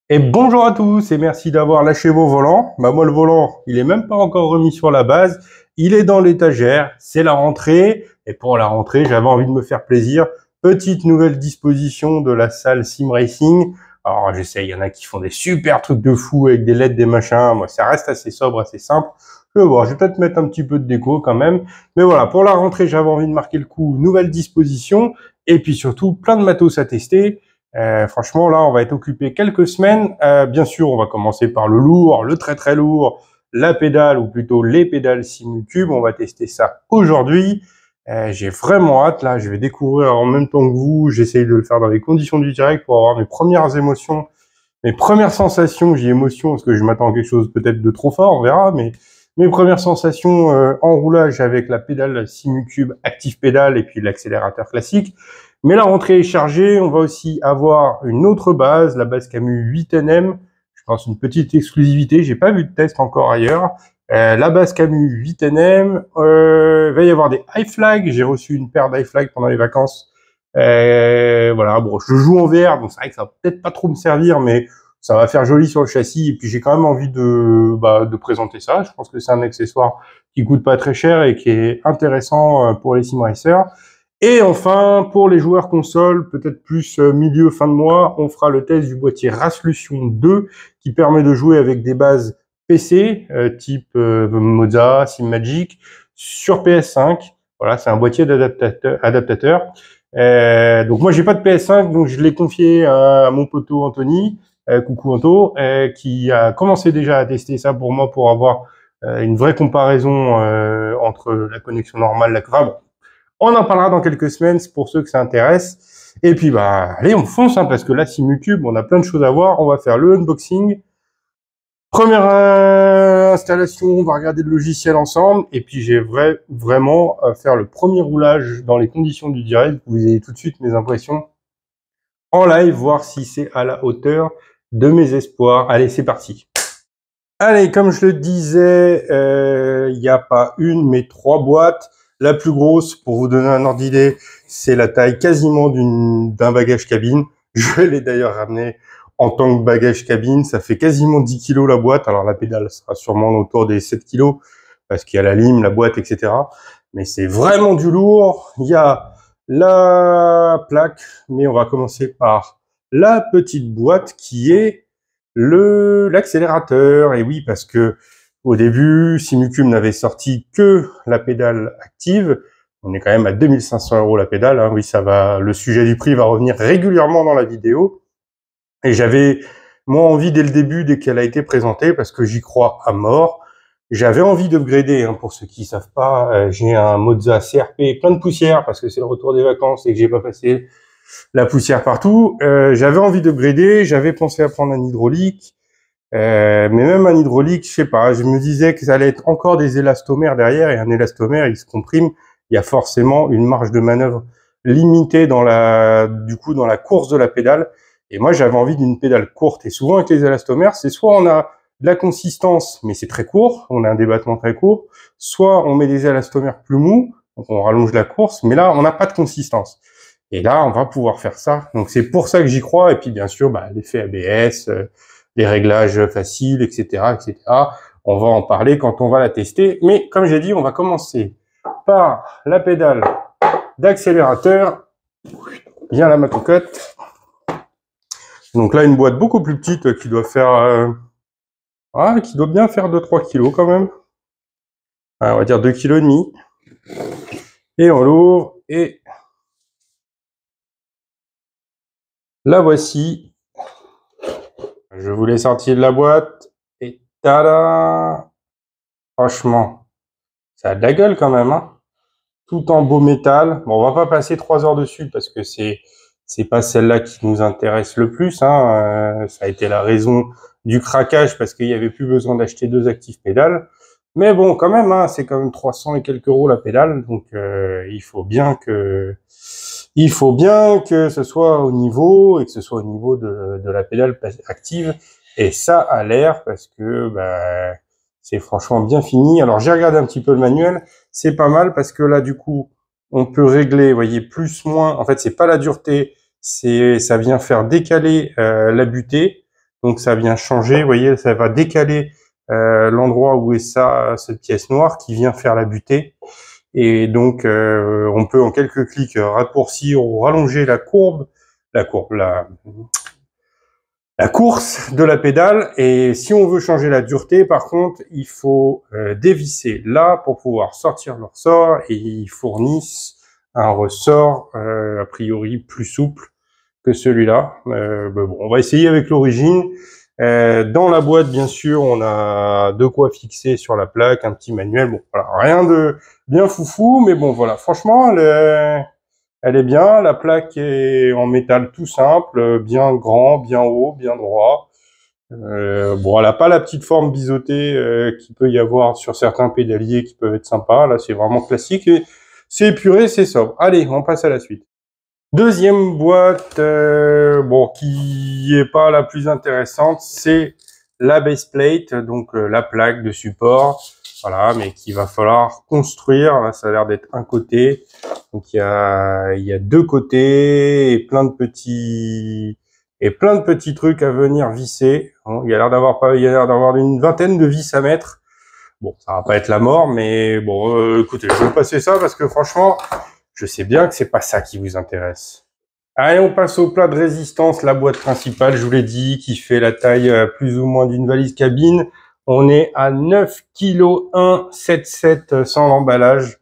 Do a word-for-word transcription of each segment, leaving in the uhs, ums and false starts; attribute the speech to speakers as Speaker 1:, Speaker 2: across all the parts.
Speaker 1: Et bonjour à tous et merci d'avoir lâché vos volants. Bah moi le volant, il est même pas encore remis sur la base, il est dans l'étagère, c'est la rentrée et pour la rentrée, j'avais envie de me faire plaisir. Petite nouvelle disposition de la salle Sim Racing. Alors j'essaie, il y en a qui font des super trucs de fou avec des L E D, des machins. Moi ça reste assez sobre, assez simple. Je vais voir, je vais peut-être mettre un petit peu de déco quand même. Mais voilà, pour la rentrée, j'avais envie de marquer le coup, nouvelle disposition et puis surtout plein de matos à tester. Euh, franchement, là, on va être occupé quelques semaines. Euh, bien sûr, on va commencer par le lourd, le très très lourd, la pédale, ou plutôt les pédales Simucube. On va tester ça aujourd'hui. Euh, j'ai vraiment hâte, là, je vais découvrir en même temps que vous. J'essaye de le faire dans les conditions du direct pour avoir mes premières émotions, mes premières sensations. J'ai émotion parce que je m'attends à quelque chose peut-être de trop fort, on verra, mais mes premières sensations euh, en roulage avec la pédale Simucube Active Pédale et puis l'accélérateur classique. Mais la rentrée est chargée, on va aussi avoir une autre base, la base Camus huit N M. Je pense une petite exclusivité, j'ai pas vu de test encore ailleurs. Euh, la base Camus huit N M, euh, il va y avoir des high flags, j'ai reçu une paire d'high flags pendant les vacances. Euh, voilà, bon, je joue en V R, donc c'est vrai que ça va peut-être pas trop me servir, mais ça va faire joli sur le châssis. Et puis j'ai quand même envie de, bah, de présenter ça. Je pense que c'est un accessoire qui coûte pas très cher et qui est intéressant pour les sim racers. Et enfin, pour les joueurs console, peut-être plus milieu, fin de mois, on fera le test du boîtier Rasolution deux qui permet de jouer avec des bases P C, euh, type euh, Moza, SimMagic, sur P S cinq. Voilà, c'est un boîtier d'adaptateur. adaptateur. Euh, donc moi, j'ai pas de P S cinq, donc je l'ai confié à mon poteau Anthony, euh, coucou Anto, euh, qui a commencé déjà à tester ça pour moi pour avoir euh, une vraie comparaison euh, entre la connexion normale, la... Enfin, bon, on en parlera dans quelques semaines, c'est pour ceux que ça intéresse. Et puis, bah, allez, on fonce, hein, parce que là, Simucube, on a plein de choses à voir. On va faire le unboxing. Première euh, installation, on va regarder le logiciel ensemble. Et puis, j'ai vrai, vraiment à faire le premier roulage dans les conditions du direct. Vous avez tout de suite mes impressions en live, voir si c'est à la hauteur de mes espoirs. Allez, c'est parti. Allez, comme je le disais, il euh, n'y a pas une, mais trois boîtes. La plus grosse, pour vous donner un ordre d'idée, c'est la taille quasiment d'un bagage cabine. Je l'ai d'ailleurs ramené en tant que bagage cabine. Ça fait quasiment dix kilos la boîte. Alors la pédale sera sûrement autour des sept kilos parce qu'il y a la lime, la boîte, et cetera. Mais c'est vraiment du lourd. Il y a la plaque, mais on va commencer par la petite boîte qui est le l'accélérateur. Et oui, parce que au début, Simucube n'avait sorti que la pédale active. On est quand même à deux mille cinq cents euros la pédale. Hein. Oui, ça va. Le sujet du prix va revenir régulièrement dans la vidéo. Et j'avais moi envie dès le début, dès qu'elle a été présentée, parce que j'y crois à mort. J'avais envie d'upgrader. Hein, pour ceux qui savent pas, euh, j'ai un Moza C R P plein de poussière parce que c'est le retour des vacances et que j'ai pas passé la poussière partout. Euh, j'avais envie d'upgrader. J'avais pensé à prendre un hydraulique. Euh, mais même un hydraulique, je sais pas, je me disais que ça allait être encore des élastomères derrière, et un élastomère, il se comprime, il y a forcément une marge de manœuvre limitée dans la, du coup, dans la course de la pédale. Et moi, j'avais envie d'une pédale courte. Et souvent, avec les élastomères, c'est soit on a de la consistance, mais c'est très court, on a un débattement très court, soit on met des élastomères plus mous, donc on rallonge la course, mais là, on n'a pas de consistance. Et là, on va pouvoir faire ça. Donc, c'est pour ça que j'y crois. Et puis, bien sûr, bah, l'effet A B S, euh, les réglages faciles, et cetera, et cetera. On va en parler quand on va la tester. Mais comme j'ai dit, on va commencer par la pédale d'accélérateur. Bien la ma cocotte. Donc là, une boîte beaucoup plus petite qui doit faire, euh, ah, qui doit bien faire deux trois kilos quand même. Ah, on va dire deux kilos et demi. Et on l'ouvre et la voici. Je vous l'ai sorti de la boîte et tada! Franchement, ça a de la gueule quand même, hein. Tout en beau métal. Bon, on va pas passer trois heures dessus parce que c'est c'est pas celle-là qui nous intéresse le plus, hein. Euh, ça a été la raison du craquage parce qu'il y avait plus besoin d'acheter deux actifs pédales. Mais bon, quand même, hein, c'est quand même trois cents et quelques euros la pédale, donc euh, il faut bien que il faut bien que ce soit au niveau et que ce soit au niveau de, de la pédale active. Et ça a l'air parce que bah, c'est franchement bien fini. Alors j'ai regardé un petit peu le manuel, c'est pas mal parce que là du coup on peut régler, vous voyez, plus moins. En fait c'est pas la dureté, c'est ça vient faire décaler euh, la butée. Donc ça vient changer, vous voyez, ça va décaler euh, l'endroit où est ça, cette pièce noire qui vient faire la butée. Et donc euh, on peut en quelques clics raccourcir ou rallonger la courbe, la courbe, la, la course de la pédale. Et si on veut changer la dureté, par contre, il faut euh, dévisser là pour pouvoir sortir le ressort, et ils fournissent un ressort euh, a priori plus souple que celui-là. Euh, ben bon, on va essayer avec l'origine. Euh, dans la boîte, bien sûr, on a de quoi fixer sur la plaque, un petit manuel. Bon, voilà, rien de bien foufou, mais bon, voilà. Franchement, elle est, elle est bien. La plaque est en métal tout simple, bien grand, bien haut, bien droit. Euh, bon, elle a pas la petite forme biseautée euh, qu'il peut y avoir sur certains pédaliers qui peuvent être sympas. Là, c'est vraiment classique et c'est épuré, c'est sobre. Allez, on passe à la suite. Deuxième boîte, euh, bon, qui est pas la plus intéressante, c'est la base plate, donc euh, la plaque de support, voilà, mais qu'il va falloir construire. Là, ça a l'air d'être un côté, donc il y a, il y a deux côtés et plein de petits et plein de petits trucs à venir visser. Bon, il y a l'air d'avoir pas, il y a l'air d'avoir une vingtaine de vis à mettre. Bon, ça va pas être la mort, mais bon, euh, écoutez, je vais passer ça parce que franchement, je sais bien que c'est pas ça qui vous intéresse. Allez, on passe au plat de résistance, la boîte principale, je vous l'ai dit, qui fait la taille euh, plus ou moins d'une valise cabine. On est à neuf virgule un soixante-dix-sept sans l'emballage.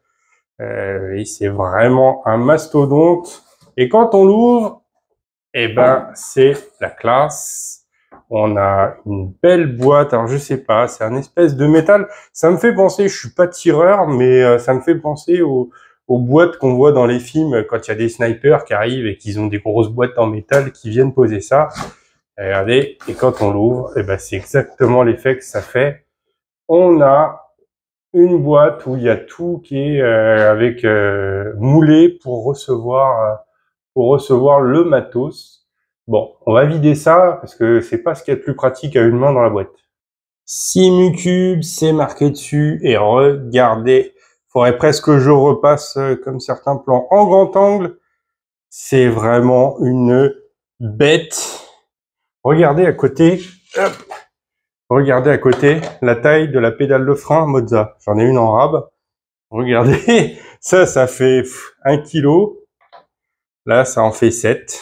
Speaker 1: Euh, et c'est vraiment un mastodonte. Et quand on l'ouvre, eh ben, c'est la classe. On a une belle boîte. Alors, je sais pas, c'est un espèce de métal. Ça me fait penser, je suis pas tireur, mais euh, ça me fait penser au aux boîtes qu'on voit dans les films quand il y a des snipers qui arrivent et qu'ils ont des grosses boîtes en métal qui viennent poser ça. Et regardez, et quand on l'ouvre, et ben c'est exactement l'effet que ça fait. On a une boîte où il y a tout qui est euh, avec euh, moulé pour recevoir euh, pour recevoir le matos. Bon, on va vider ça parce que c'est pas ce qu'il y a de plus pratique à une main dans la boîte. Simucube, c'est marqué dessus et regardez. Faudrait presque que je repasse euh, comme certains plans en grand angle. C'est vraiment une bête. Regardez à côté, hop, regardez à côté la taille de la pédale de frein Mozza. J'en ai une en rab. Regardez, ça, ça fait un kilo. Là, ça en fait sept.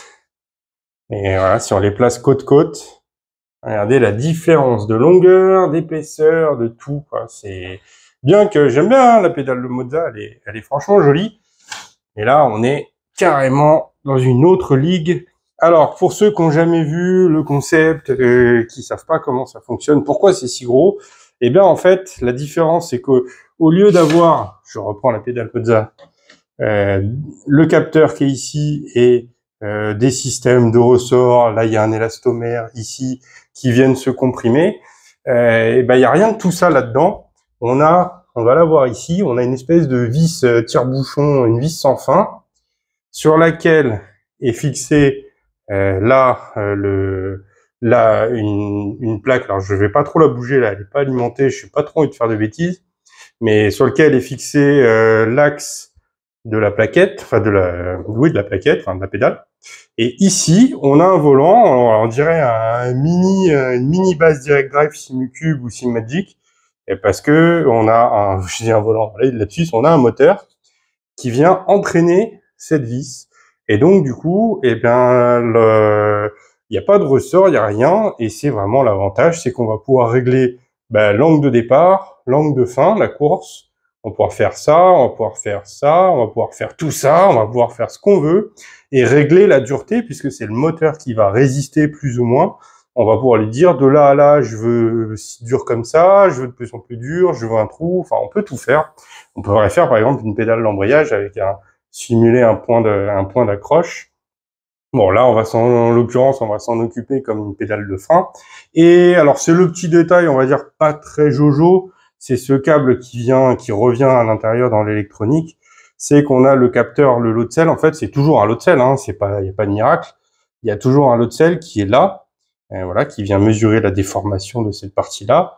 Speaker 1: Et voilà, si on les place côte-côte, regardez la différence de longueur, d'épaisseur, de tout, quoi. C'est bien que j'aime bien hein, la pédale de Mozza, elle est, elle est franchement jolie. Et là, on est carrément dans une autre ligue. Alors, pour ceux qui n'ont jamais vu le concept, euh, qui savent pas comment ça fonctionne, pourquoi c'est si gros, eh bien, en fait, la différence, c'est que au lieu d'avoir, je reprends la pédale Mozza, euh, le capteur qui est ici et euh, des systèmes de ressort, là, il y a un élastomère ici qui viennent se comprimer, euh, et ben, il n'y a rien de tout ça là-dedans. On a, on va la voir ici, on a une espèce de vis euh, tire-bouchon, une vis sans fin, sur laquelle est fixée euh, là euh, le là une, une plaque. Alors je vais pas trop la bouger là, elle est pas alimentée, je suis pas trop envie de faire de bêtises, mais sur lequel est fixé euh, l'axe de la plaquette, enfin de la oui de la plaquette, enfin de la pédale. Et ici, on a un volant, on, on dirait un mini une mini base direct drive Simucube ou Simagic. Et parce que on a un, je dis un volant, là-dessus, on a un moteur qui vient entraîner cette vis. Et donc, du coup, eh bien, le, il n'y a pas de ressort, il n'y a rien. Et c'est vraiment l'avantage, c'est qu'on va pouvoir régler ben, l'angle de départ, l'angle de fin, la course. On va pouvoir faire ça, on va pouvoir faire ça, on va pouvoir faire tout ça, on va pouvoir faire ce qu'on veut et régler la dureté puisque c'est le moteur qui va résister plus ou moins. On va pouvoir lui dire de là à là, je veux si dur comme ça, je veux de plus en plus dur, je veux un trou, enfin on peut tout faire. On pourrait faire par exemple une pédale d'embrayage avec un simuler un point de un point d'accroche. Bon là on va s'en en l'occurrence on va s'en occuper comme une pédale de frein. Et alors c'est le petit détail, on va dire pas très jojo, c'est ce câble qui vient qui revient à l'intérieur dans l'électronique, c'est qu'on a le capteur, le lot de sel, en fait c'est toujours un lot de sel, hein, c'est pas il y a pas de miracle, il y a toujours un lot de sel qui est là. Et voilà, qui vient mesurer la déformation de cette partie-là.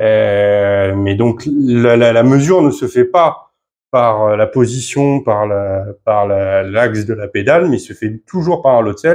Speaker 1: Euh, mais donc la, la, la mesure ne se fait pas par la position, par la, par la, l'axe de la pédale, mais il se fait toujours par un lot de sel.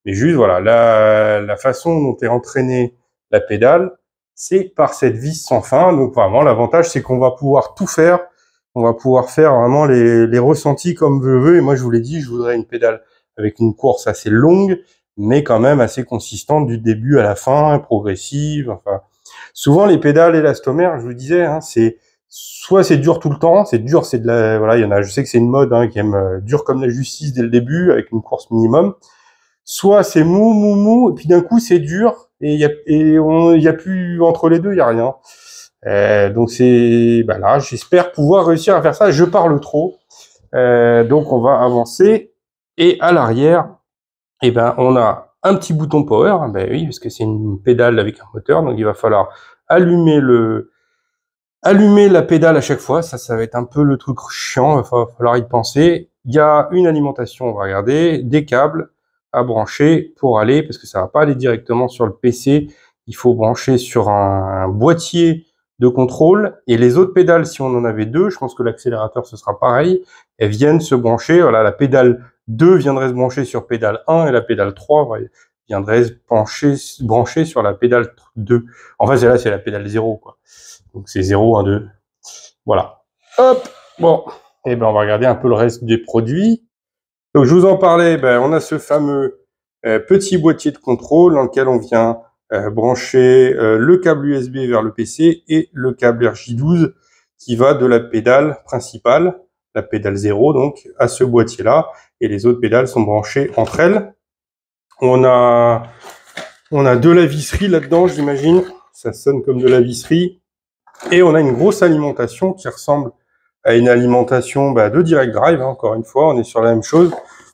Speaker 1: Mais juste, voilà, la, la façon dont est entraînée la pédale, c'est par cette vis sans fin. Donc vraiment, l'avantage, c'est qu'on va pouvoir tout faire. On va pouvoir faire vraiment les, les ressentis comme je veux. Et moi, je vous l'ai dit, je voudrais une pédale avec une course assez longue, mais quand même assez consistante du début à la fin, progressive. Enfin, souvent, les pédales élastomères, je vous disais, hein, c'est soit c'est dur tout le temps, c'est dur, c'est de la, voilà, il y en a, je sais que c'est une mode hein, qui aime euh, dur comme la justice dès le début, avec une course minimum. Soit c'est mou, mou, mou, et puis d'un coup c'est dur, et il y a, et on, il y a plus entre les deux, il y a rien. Euh, donc c'est, bah là, j'espère pouvoir réussir à faire ça. Je parle trop, euh, donc on va avancer. Et à l'arrière, eh ben on a un petit bouton power, ben oui, parce que c'est une pédale avec un moteur, donc il va falloir allumer le, allumer la pédale à chaque fois. Ça, ça va être un peu le truc chiant, il va falloir y penser. Il y a une alimentation, on va regarder, des câbles à brancher pour aller, parce que ça va pas aller directement sur le P C. Il faut brancher sur un, un boîtier de contrôle, et les autres pédales, si on en avait deux, je pense que l'accélérateur ce sera pareil, elles viennent se brancher. Voilà, la pédale deux viendrait se brancher sur pédale un, et la pédale trois viendrait se brancher, se brancher sur la pédale deux. En fait, là, c'est la pédale zéro, quoi. Donc c'est zéro, un, deux. Voilà. Hop. Bon. Et eh ben on va regarder un peu le reste des produits. Donc je vous en parlais, ben, on a ce fameux euh, petit boîtier de contrôle dans lequel on vient euh, brancher euh, le câble U S B vers le P C et le câble R J douze qui va de la pédale principale, la pédale zéro donc, à ce boîtier-là. Et les autres pédales sont branchées entre elles. On a, on a de la visserie là-dedans, j'imagine. Ça sonne comme de la visserie. Et on a une grosse alimentation qui ressemble à une alimentation bah, de direct drive, hein, encore une fois, on est sur la même chose.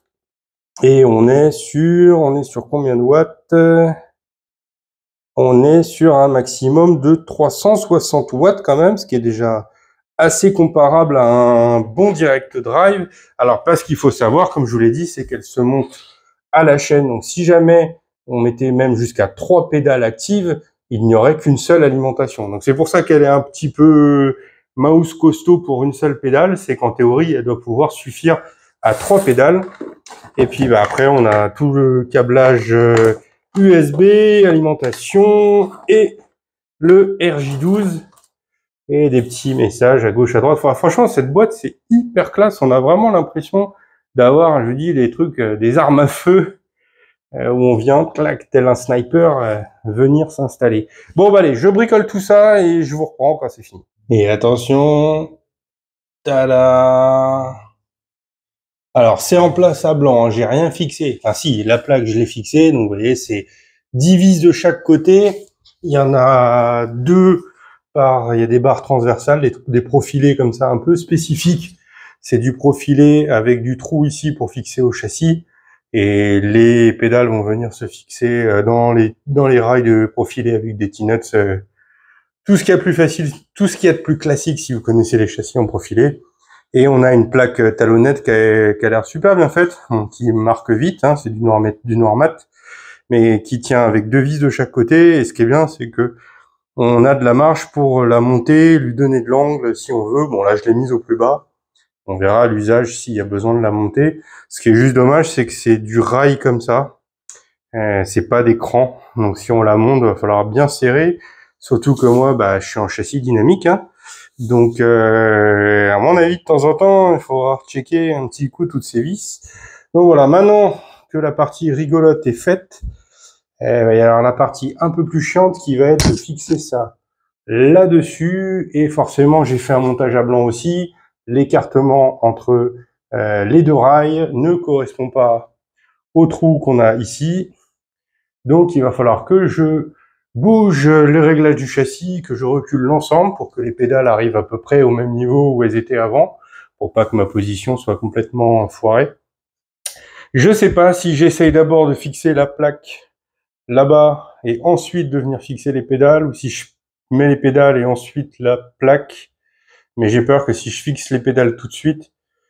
Speaker 1: Et on est sur, on est sur combien de watts? On est sur un maximum de trois cent soixante watts quand même, ce qui est déjà assez comparable à un bon direct drive. Alors, parce qu'il faut savoir, comme je vous l'ai dit, c'est qu'elle se monte à la chaîne. Donc, si jamais on mettait même jusqu'à trois pédales actives, il n'y aurait qu'une seule alimentation. Donc, c'est pour ça qu'elle est un petit peu mouse costaud pour une seule pédale. C'est qu'en théorie, elle doit pouvoir suffire à trois pédales. Et puis, bah, après, on a tout le câblage U S B, alimentation et le R J douze. Et des petits messages à gauche, à droite. Enfin, franchement, cette boîte, c'est hyper classe. On a vraiment l'impression d'avoir, je dis, des trucs, euh, des armes à feu, euh, où on vient, clac, tel un sniper, euh, venir s'installer. Bon, bah allez, je bricole tout ça et je vous reprends quand c'est fini. Et attention, tada! Alors, c'est en place à blanc, hein, j'ai rien fixé. Enfin, si, la plaque, je l'ai fixée. Donc, vous voyez, c'est dix vis de chaque côté. Il y en a deux par, il y a des barres transversales, des, des profilés comme ça, un peu spécifiques. C'est du profilé avec du trou ici pour fixer au châssis. Et les pédales vont venir se fixer dans les, dans les rails de profilé avec des T-nuts. Tout ce qui est plus facile, tout ce qui est de plus classique si vous connaissez les châssis en profilé. Et on a une plaque talonnette qui a, qui a l'air super bien faite, qui marque vite, hein, c'est du noir, du noir mat, mais qui tient avec deux vis de chaque côté. Et ce qui est bien, c'est que on a de la marge pour la monter, lui donner de l'angle si on veut. Bon, là, je l'ai mise au plus bas. On verra à l'usage s'il y a besoin de la monter. Ce qui est juste dommage, c'est que c'est du rail comme ça. Euh, c'est pas d'écran. Donc, si on la monte, il va falloir bien serrer. Surtout que moi, bah, je suis en châssis dynamique, hein. Donc, euh, à mon avis, de temps en temps, il faudra checker un petit coup toutes ces vis. Donc voilà, maintenant que la partie rigolote est faite, eh, il va y avoir la partie un peu plus chiante qui va être de fixer ça là-dessus. Et forcément, j'ai fait un montage à blanc aussi. L'écartement entre euh, les deux rails ne correspond pas au trou qu'on a ici. Donc, il va falloir que je bouge les réglages du châssis, que je recule l'ensemble pour que les pédales arrivent à peu près au même niveau où elles étaient avant, pour pas que ma position soit complètement foirée. Je sais pas si j'essaye d'abord de fixer la plaque là-bas et ensuite de venir fixer les pédales, ou si je mets les pédales et ensuite la plaque. Mais j'ai peur que si je fixe les pédales tout de suite,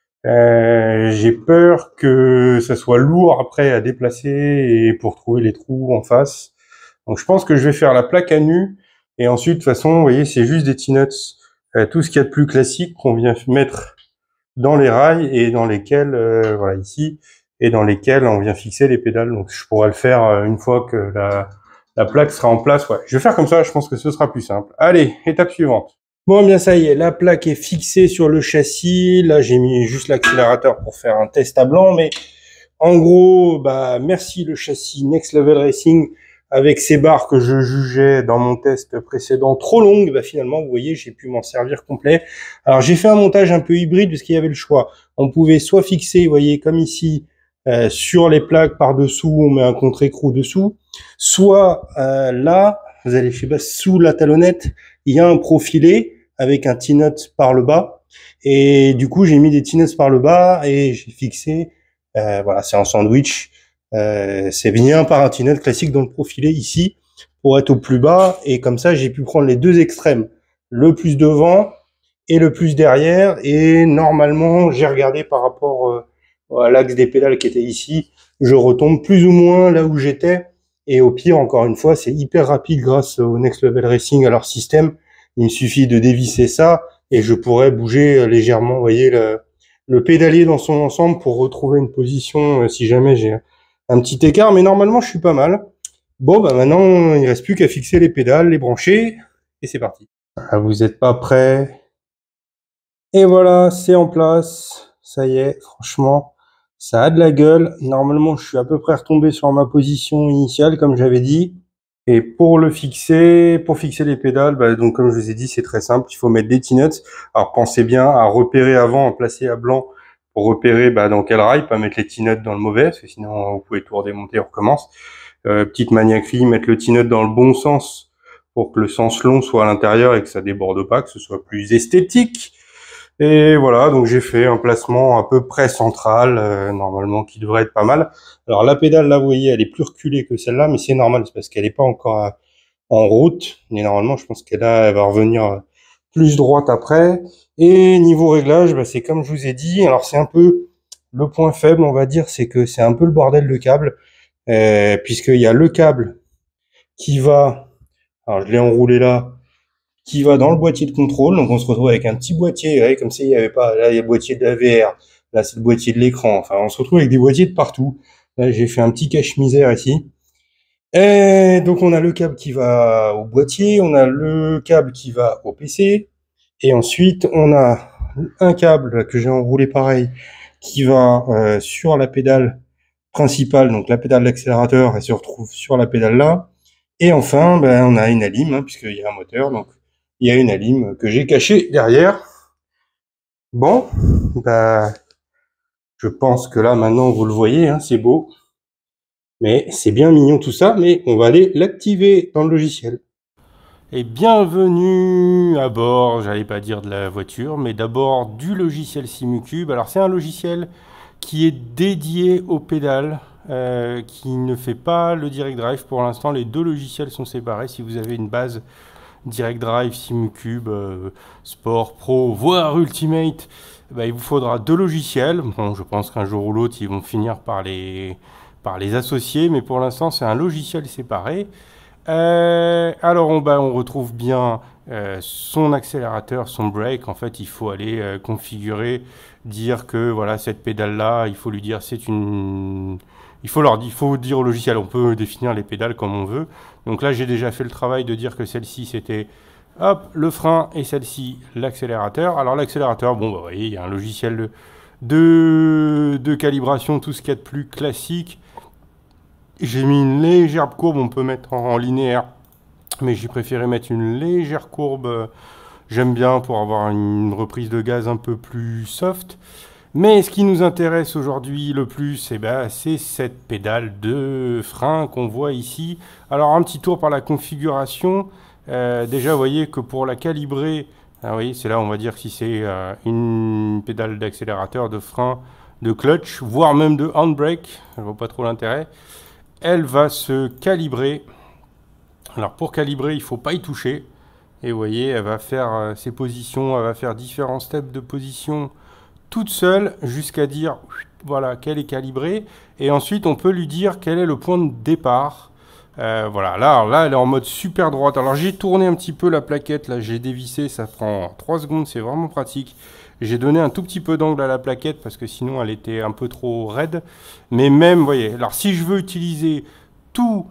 Speaker 1: euh, j'ai peur que ça soit lourd après à déplacer et pour trouver les trous en face. Donc je pense que je vais faire la plaque à nu, et ensuite, de toute façon, vous voyez, c'est juste des T-nuts, euh, tout ce qu'il y a de plus classique qu'on vient mettre dans les rails et dans lesquels, euh, voilà, ici, et dans lesquels on vient fixer les pédales. Donc je pourrais le faire une fois que la, la plaque sera en place. Ouais, je vais faire comme ça, je pense que ce sera plus simple. Allez, étape suivante. Bon, bien ça y est, la plaque est fixée sur le châssis. Là, j'ai mis juste l'accélérateur pour faire un test à blanc, mais en gros, bah merci le châssis Next Level Racing avec ces barres que je jugeais dans mon test précédent trop longues. Bah finalement, vous voyez, j'ai pu m'en servir complet. Alors j'ai fait un montage un peu hybride parce qu'il y avait le choix. On pouvait soit fixer, vous voyez, comme ici, euh, sur les plaques par-dessous, on met un contre-écrou dessous, soit euh, là, vous allez, je sais pas, sous la talonnette, il y a un profilé avec un T-nut par le bas. Et du coup, j'ai mis des T-nuts par le bas et j'ai fixé, euh, voilà, c'est un sandwich. Euh, c'est bien par un T-nut classique dans le profilé ici pour être au plus bas. Et comme ça, j'ai pu prendre les deux extrêmes, le plus devant et le plus derrière. Et normalement, j'ai regardé par rapport euh, à l'axe des pédales qui était ici, je retombe plus ou moins là où j'étais. Et au pire, encore une fois, c'est hyper rapide grâce au Next Level Racing, à leur système. Il me suffit de dévisser ça et je pourrais bouger légèrement, vous voyez, le, le pédalier dans son ensemble pour retrouver une position si jamais j'ai un petit écart. Mais normalement, je suis pas mal. Bon, bah maintenant, il reste plus qu'à fixer les pédales, les brancher et c'est parti. Ah, vous êtes pas prêts? Et voilà, c'est en place. Ça y est, franchement, ça a de la gueule. Normalement, je suis à peu près retombé sur ma position initiale, comme j'avais dit. Et pour le fixer, pour fixer les pédales, bah, donc comme je vous ai dit, c'est très simple. Il faut mettre des T-nuts. Alors pensez bien à repérer avant, à placer à blanc pour repérer bah, dans quel rail, pas mettre les T-nuts dans le mauvais, parce que sinon vous pouvez tout redémonter, on recommence. Euh, petite maniaquerie, mettre le T-nut dans le bon sens pour que le sens long soit à l'intérieur et que ça déborde pas, que ce soit plus esthétique. Et voilà, donc j'ai fait un placement à peu près central, euh, normalement qui devrait être pas mal. Alors la pédale là, vous voyez, elle est plus reculée que celle-là, mais c'est normal, c'est parce qu'elle n'est pas encore à, en route. Mais normalement, je pense qu'elle elle va revenir plus droite après. Et niveau réglage, bah, c'est comme je vous ai dit. Alors c'est un peu le point faible, on va dire, c'est que c'est un peu le bordel de câble, euh, puisqu'il y a le câble qui va, alors je l'ai enroulé là, qui va dans le boîtier de contrôle. Donc on se retrouve avec un petit boîtier, vous voyez, comme s'il n'y avait pas, là il y a le boîtier de la V R, là c'est le boîtier de l'écran, enfin on se retrouve avec des boîtiers de partout. Là j'ai fait un petit cache-misère ici. Et donc on a le câble qui va au boîtier, on a le câble qui va au P C, et ensuite on a un câble que j'ai enroulé pareil, qui va euh, sur la pédale principale, donc la pédale d'accélérateur, elle se retrouve sur la pédale là. Et enfin, ben, on a une alim, hein, puisqu'il y a un moteur, donc il y a une alim que j'ai cachée derrière. Bon, bah, je pense que là, maintenant, vous le voyez, hein, c'est beau. Mais c'est bien mignon tout ça, mais on va aller l'activer dans le logiciel. Et bienvenue à bord, j'allais pas dire de la voiture, mais d'abord du logiciel Simucube. Alors c'est un logiciel qui est dédié aux pédales, euh, qui ne fait pas le Direct Drive. Pour l'instant, les deux logiciels sont séparés. Si vous avez une base Direct Drive, Simucube, euh, Sport, Pro, voire Ultimate, bah, il vous faudra deux logiciels. Bon, je pense qu'un jour ou l'autre, ils vont finir par les, par les associer, mais pour l'instant, c'est un logiciel séparé. Euh, alors, on, bah, on retrouve bien euh, son accélérateur, son brake. En fait, il faut aller euh, configurer, dire que voilà, cette pédale-là, il faut lui dire c'est une... Il faut, leur, il faut dire au logiciel, on peut définir les pédales comme on veut. Donc là, j'ai déjà fait le travail de dire que celle-ci, c'était hop, le frein, et celle-ci, l'accélérateur. Alors l'accélérateur, bon, bah, vous voyez, il y a un logiciel de, de, de calibration, tout ce qu'il y a de plus classique. J'ai mis une légère courbe, on peut mettre en, en linéaire, mais j'ai préféré mettre une légère courbe. J'aime bien pour avoir une reprise de gaz un peu plus soft. Mais ce qui nous intéresse aujourd'hui le plus, eh ben, c'est cette pédale de frein qu'on voit ici. Alors un petit tour par la configuration. Euh, déjà, vous voyez que pour la calibrer, ah oui, c'est là on va dire si c'est euh, une pédale d'accélérateur, de frein, de clutch, voire même de handbrake, je ne vois pas trop l'intérêt. Elle va se calibrer. Alors pour calibrer, il ne faut pas y toucher. Et vous voyez, elle va faire euh, ses positions, elle va faire différents steps de position toute seule jusqu'à dire voilà qu'elle est calibrée, et ensuite on peut lui dire quel est le point de départ. Euh, voilà, là, là elle est en mode super droite. Alors j'ai tourné un petit peu la plaquette, là j'ai dévissé, ça prend trois secondes, c'est vraiment pratique. J'ai donné un tout petit peu d'angle à la plaquette parce que sinon elle était un peu trop raide. Mais même, vous voyez, alors si je veux utiliser tout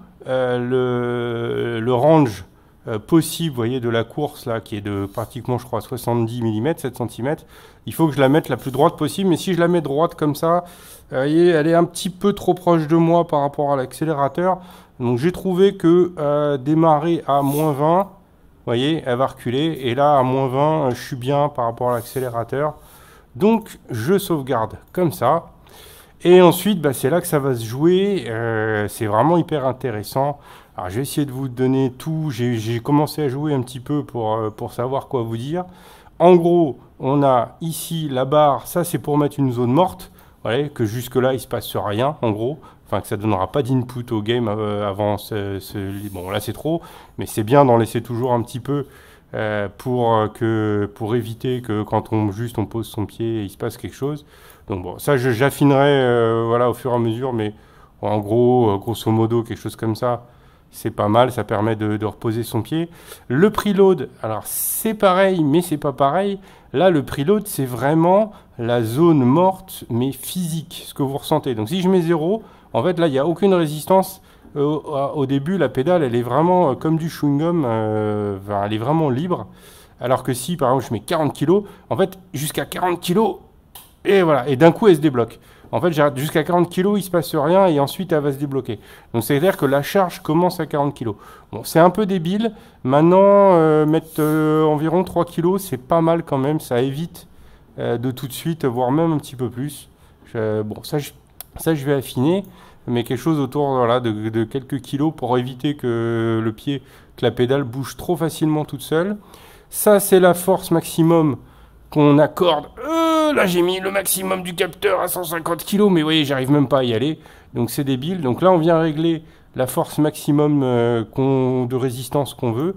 Speaker 1: euh, le, le range euh, possible, vous voyez, de la course là, qui est de pratiquement, je crois, soixante-dix millimètres, sept centimètres, il faut que je la mette la plus droite possible. Mais si je la mets droite comme ça, vous voyez, elle est un petit peu trop proche de moi par rapport à l'accélérateur. Donc j'ai trouvé que euh, démarrer à moins vingt, vous voyez, elle va reculer. Et là, à moins vingt, je suis bien par rapport à l'accélérateur. Donc je sauvegarde comme ça. Et ensuite, bah, c'est là que ça va se jouer. Euh, c'est vraiment hyper intéressant. Alors, je vais essayer de vous donner tout. J'ai commencé à jouer un petit peu pour, euh, pour savoir quoi vous dire. En gros, on a ici la barre. Ça, c'est pour mettre une zone morte. Voilà, que jusque-là, il ne se passe rien, en gros. Enfin, que ça ne donnera pas d'input au game euh, avant ce, ce... Bon, là, c'est trop. Mais c'est bien d'en laisser toujours un petit peu euh, pour, que, pour éviter que quand on juste on pose son pied, il se passe quelque chose. Donc bon, ça j'affinerai euh, voilà, au fur et à mesure, mais en gros, euh, grosso modo, quelque chose comme ça, c'est pas mal, ça permet de, de reposer son pied. Le preload, alors c'est pareil, mais c'est pas pareil. Là, le preload, c'est vraiment la zone morte, mais physique, ce que vous ressentez. Donc si je mets zéro, en fait, là, il n'y a aucune résistance. Euh, au début, la pédale, elle est vraiment euh, comme du chewing-gum, euh, enfin, elle est vraiment libre. Alors que si, par exemple, je mets quarante kilos, en fait, jusqu'à quarante kilos, et voilà, et d'un coup, elle se débloque. En fait, jusqu'à quarante kilos, il ne se passe rien et ensuite, elle va se débloquer. Donc, c'est-à-dire que la charge commence à quarante kilos. Bon, c'est un peu débile. Maintenant, euh, mettre euh, environ trois kilos, c'est pas mal quand même. Ça évite euh, de tout de suite, voire même un petit peu plus. Je, bon, ça je, ça, je vais affiner. Mais quelque chose autour voilà, de, de quelques kilos pour éviter que le pied, que la pédale bouge trop facilement toute seule. Ça, c'est la force maximum qu'on accorde. Euh, là, j'ai mis le maximum du capteur à cent cinquante kilos, mais vous voyez, j'arrive même pas à y aller. Donc, c'est débile. Donc là, on vient régler la force maximum euh, qu'on, de résistance qu'on veut.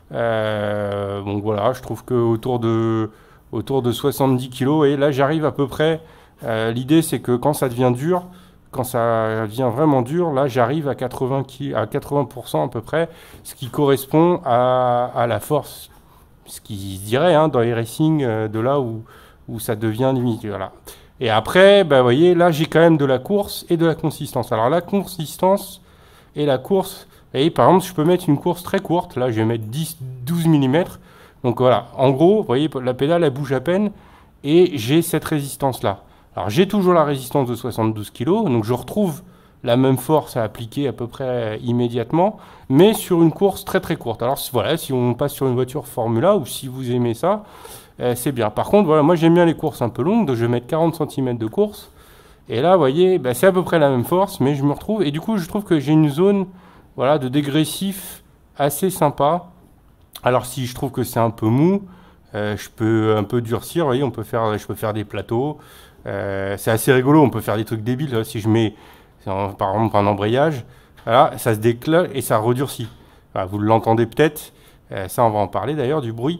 Speaker 1: Euh, donc voilà, je trouve qu'autour de, autour de soixante-dix kilos, et là, j'arrive à peu près. Euh, l'idée, c'est que quand ça devient dur, quand ça devient vraiment dur, là, j'arrive à quatre-vingts pour cent à peu près, ce qui correspond à, à la force, ce qui se dirait hein, dans les racing, euh, de là où, où ça devient limite. Voilà. Et après, bah, vous voyez, là, j'ai quand même de la course et de la consistance. Alors, la consistance et la course, vous voyez, par exemple, je peux mettre une course très courte. Là, je vais mettre dix douze millimètres. Donc, voilà. En gros, vous voyez, la pédale, elle bouge à peine et j'ai cette résistance-là. Alors, j'ai toujours la résistance de soixante-douze kilos. Donc, je retrouve la même force à appliquer à peu près immédiatement, mais sur une course très très courte. Alors voilà, si on passe sur une voiture Formula ou si vous aimez ça, euh, c'est bien. Par contre, voilà, moi j'aime bien les courses un peu longues, donc je vais mettre quarante centimètres de course. Et là, vous voyez, bah, c'est à peu près la même force, mais je me retrouve, et du coup, je trouve que j'ai une zone voilà, de dégressif assez sympa. Alors si je trouve que c'est un peu mou, euh, je peux un peu durcir, vous voyez, on peut faire, je peux faire des plateaux. Euh, c'est assez rigolo, on peut faire des trucs débiles. Là, si je mets par exemple un embrayage, voilà, ça se déclare et ça redurcit. Voilà, vous l'entendez peut-être, euh, ça on va en parler d'ailleurs du bruit.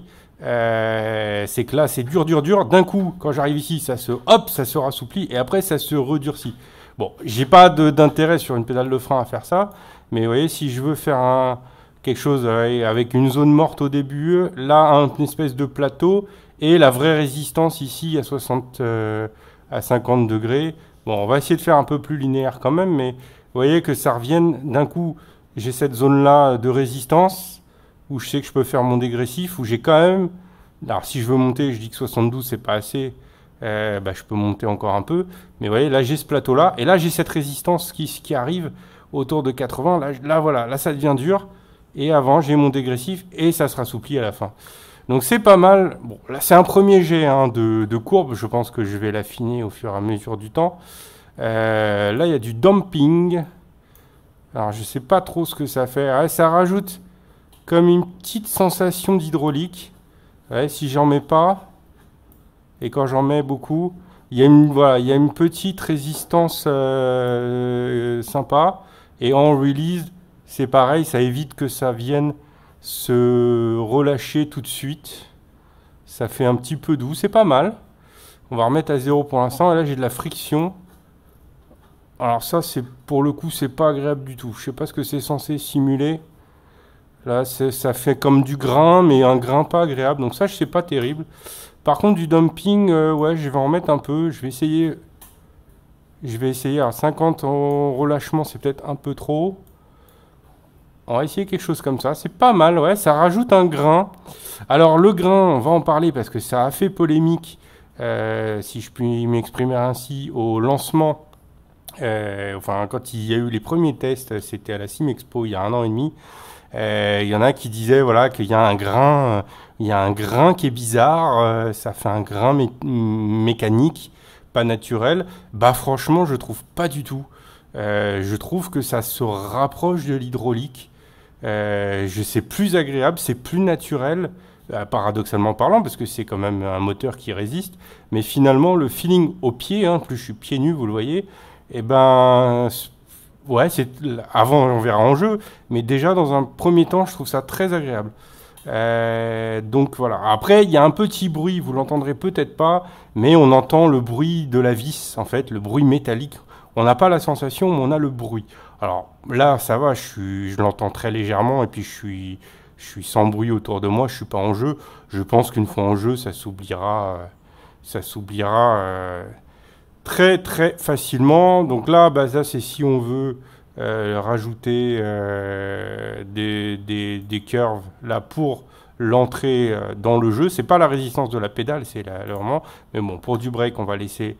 Speaker 1: Euh, c'est que là c'est dur, dur, dur. D'un coup, quand j'arrive ici, ça se, hop, ça se rassouplit et après ça se redurcit. Bon, j'ai pas d'intérêt sur une pédale de frein à faire ça, mais vous voyez, si je veux faire un, quelque chose avec une zone morte au début, là une espèce de plateau et la vraie résistance ici à soixante, euh, à cinquante degrés. Bon, on va essayer de faire un peu plus linéaire quand même, mais vous voyez que ça revienne d'un coup. J'ai cette zone-là de résistance où je sais que je peux faire mon dégressif, où j'ai quand même. Alors, si je veux monter, je dis que soixante-douze, c'est pas assez. Euh, bah, je peux monter encore un peu. Mais vous voyez, là, j'ai ce plateau-là. Et là, j'ai cette résistance qui, qui arrive autour de quatre-vingts. Là, là, voilà, là, ça devient dur. Et avant, j'ai mon dégressif et ça se rassouplit à la fin. Donc c'est pas mal. Bon, là c'est un premier jet hein, de, de courbe. Je pense que je vais l'affiner au fur et à mesure du temps. Euh, là il y a du damping. Alors je sais pas trop ce que ça fait. Ouais, ça rajoute comme une petite sensation d'hydraulique. Ouais, si j'en mets pas et quand j'en mets beaucoup, il y a une voilà, il y a une petite résistance euh, sympa. Et en release, c'est pareil, ça évite que ça vienne se relâcher tout de suite. Ça fait un petit peu doux, c'est pas mal. On va remettre à zéro pour l'instant. Et là, j'ai de la friction. Alors ça, c'est pour le coup, c'est pas agréable du tout. Je sais pas ce que c'est censé simuler. Là, ça fait comme du grain, mais un grain pas agréable. Donc ça, c'est pas terrible. Par contre, du dumping, euh, ouais, je vais en mettre un peu. Je vais essayer. Je vais essayer à cinquante en relâchement, c'est peut-être un peu trop. On va essayer quelque chose comme ça. C'est pas mal, ouais, ça rajoute un grain. Alors, le grain, on va en parler parce que ça a fait polémique, euh, si je puis m'exprimer ainsi, au lancement. Euh, enfin, quand il y a eu les premiers tests, c'était à la Simexpo il y a un an et demi. Euh, Il y en a qui disaient voilà, qu'il y a un grain, euh, il y a un grain qui est bizarre, euh, ça fait un grain mé mécanique, pas naturel. Bah franchement, je trouve pas du tout. Euh, je trouve que ça se rapproche de l'hydraulique. Euh, je c'est plus agréable, c'est plus naturel, euh, paradoxalement parlant, parce que c'est quand même un moteur qui résiste. Mais finalement, le feeling au pied, hein, plus je suis pieds nus, vous le voyez, et ben ouais, c'est avant on verra en jeu, mais déjà dans un premier temps, je trouve ça très agréable. Euh, donc voilà. Après, il y a un petit bruit, vous l'entendrez peut-être pas, mais on entend le bruit de la vis, en fait, le bruit métallique. On n'a pas la sensation, mais on a le bruit. Alors là, ça va, je, suis, je l'entends très légèrement et puis je suis, je suis sans bruit autour de moi, je suis pas en jeu. Je pense qu'une fois en jeu, ça s'oubliera, euh, ça s'oubliera euh, très très facilement. Donc là, bah, ça c'est si on veut euh, rajouter euh, des, des, des curves là pour l'entrée euh, dans le jeu. C'est pas la résistance de la pédale, c'est la, vraiment. Mais bon, pour du break, on va laisser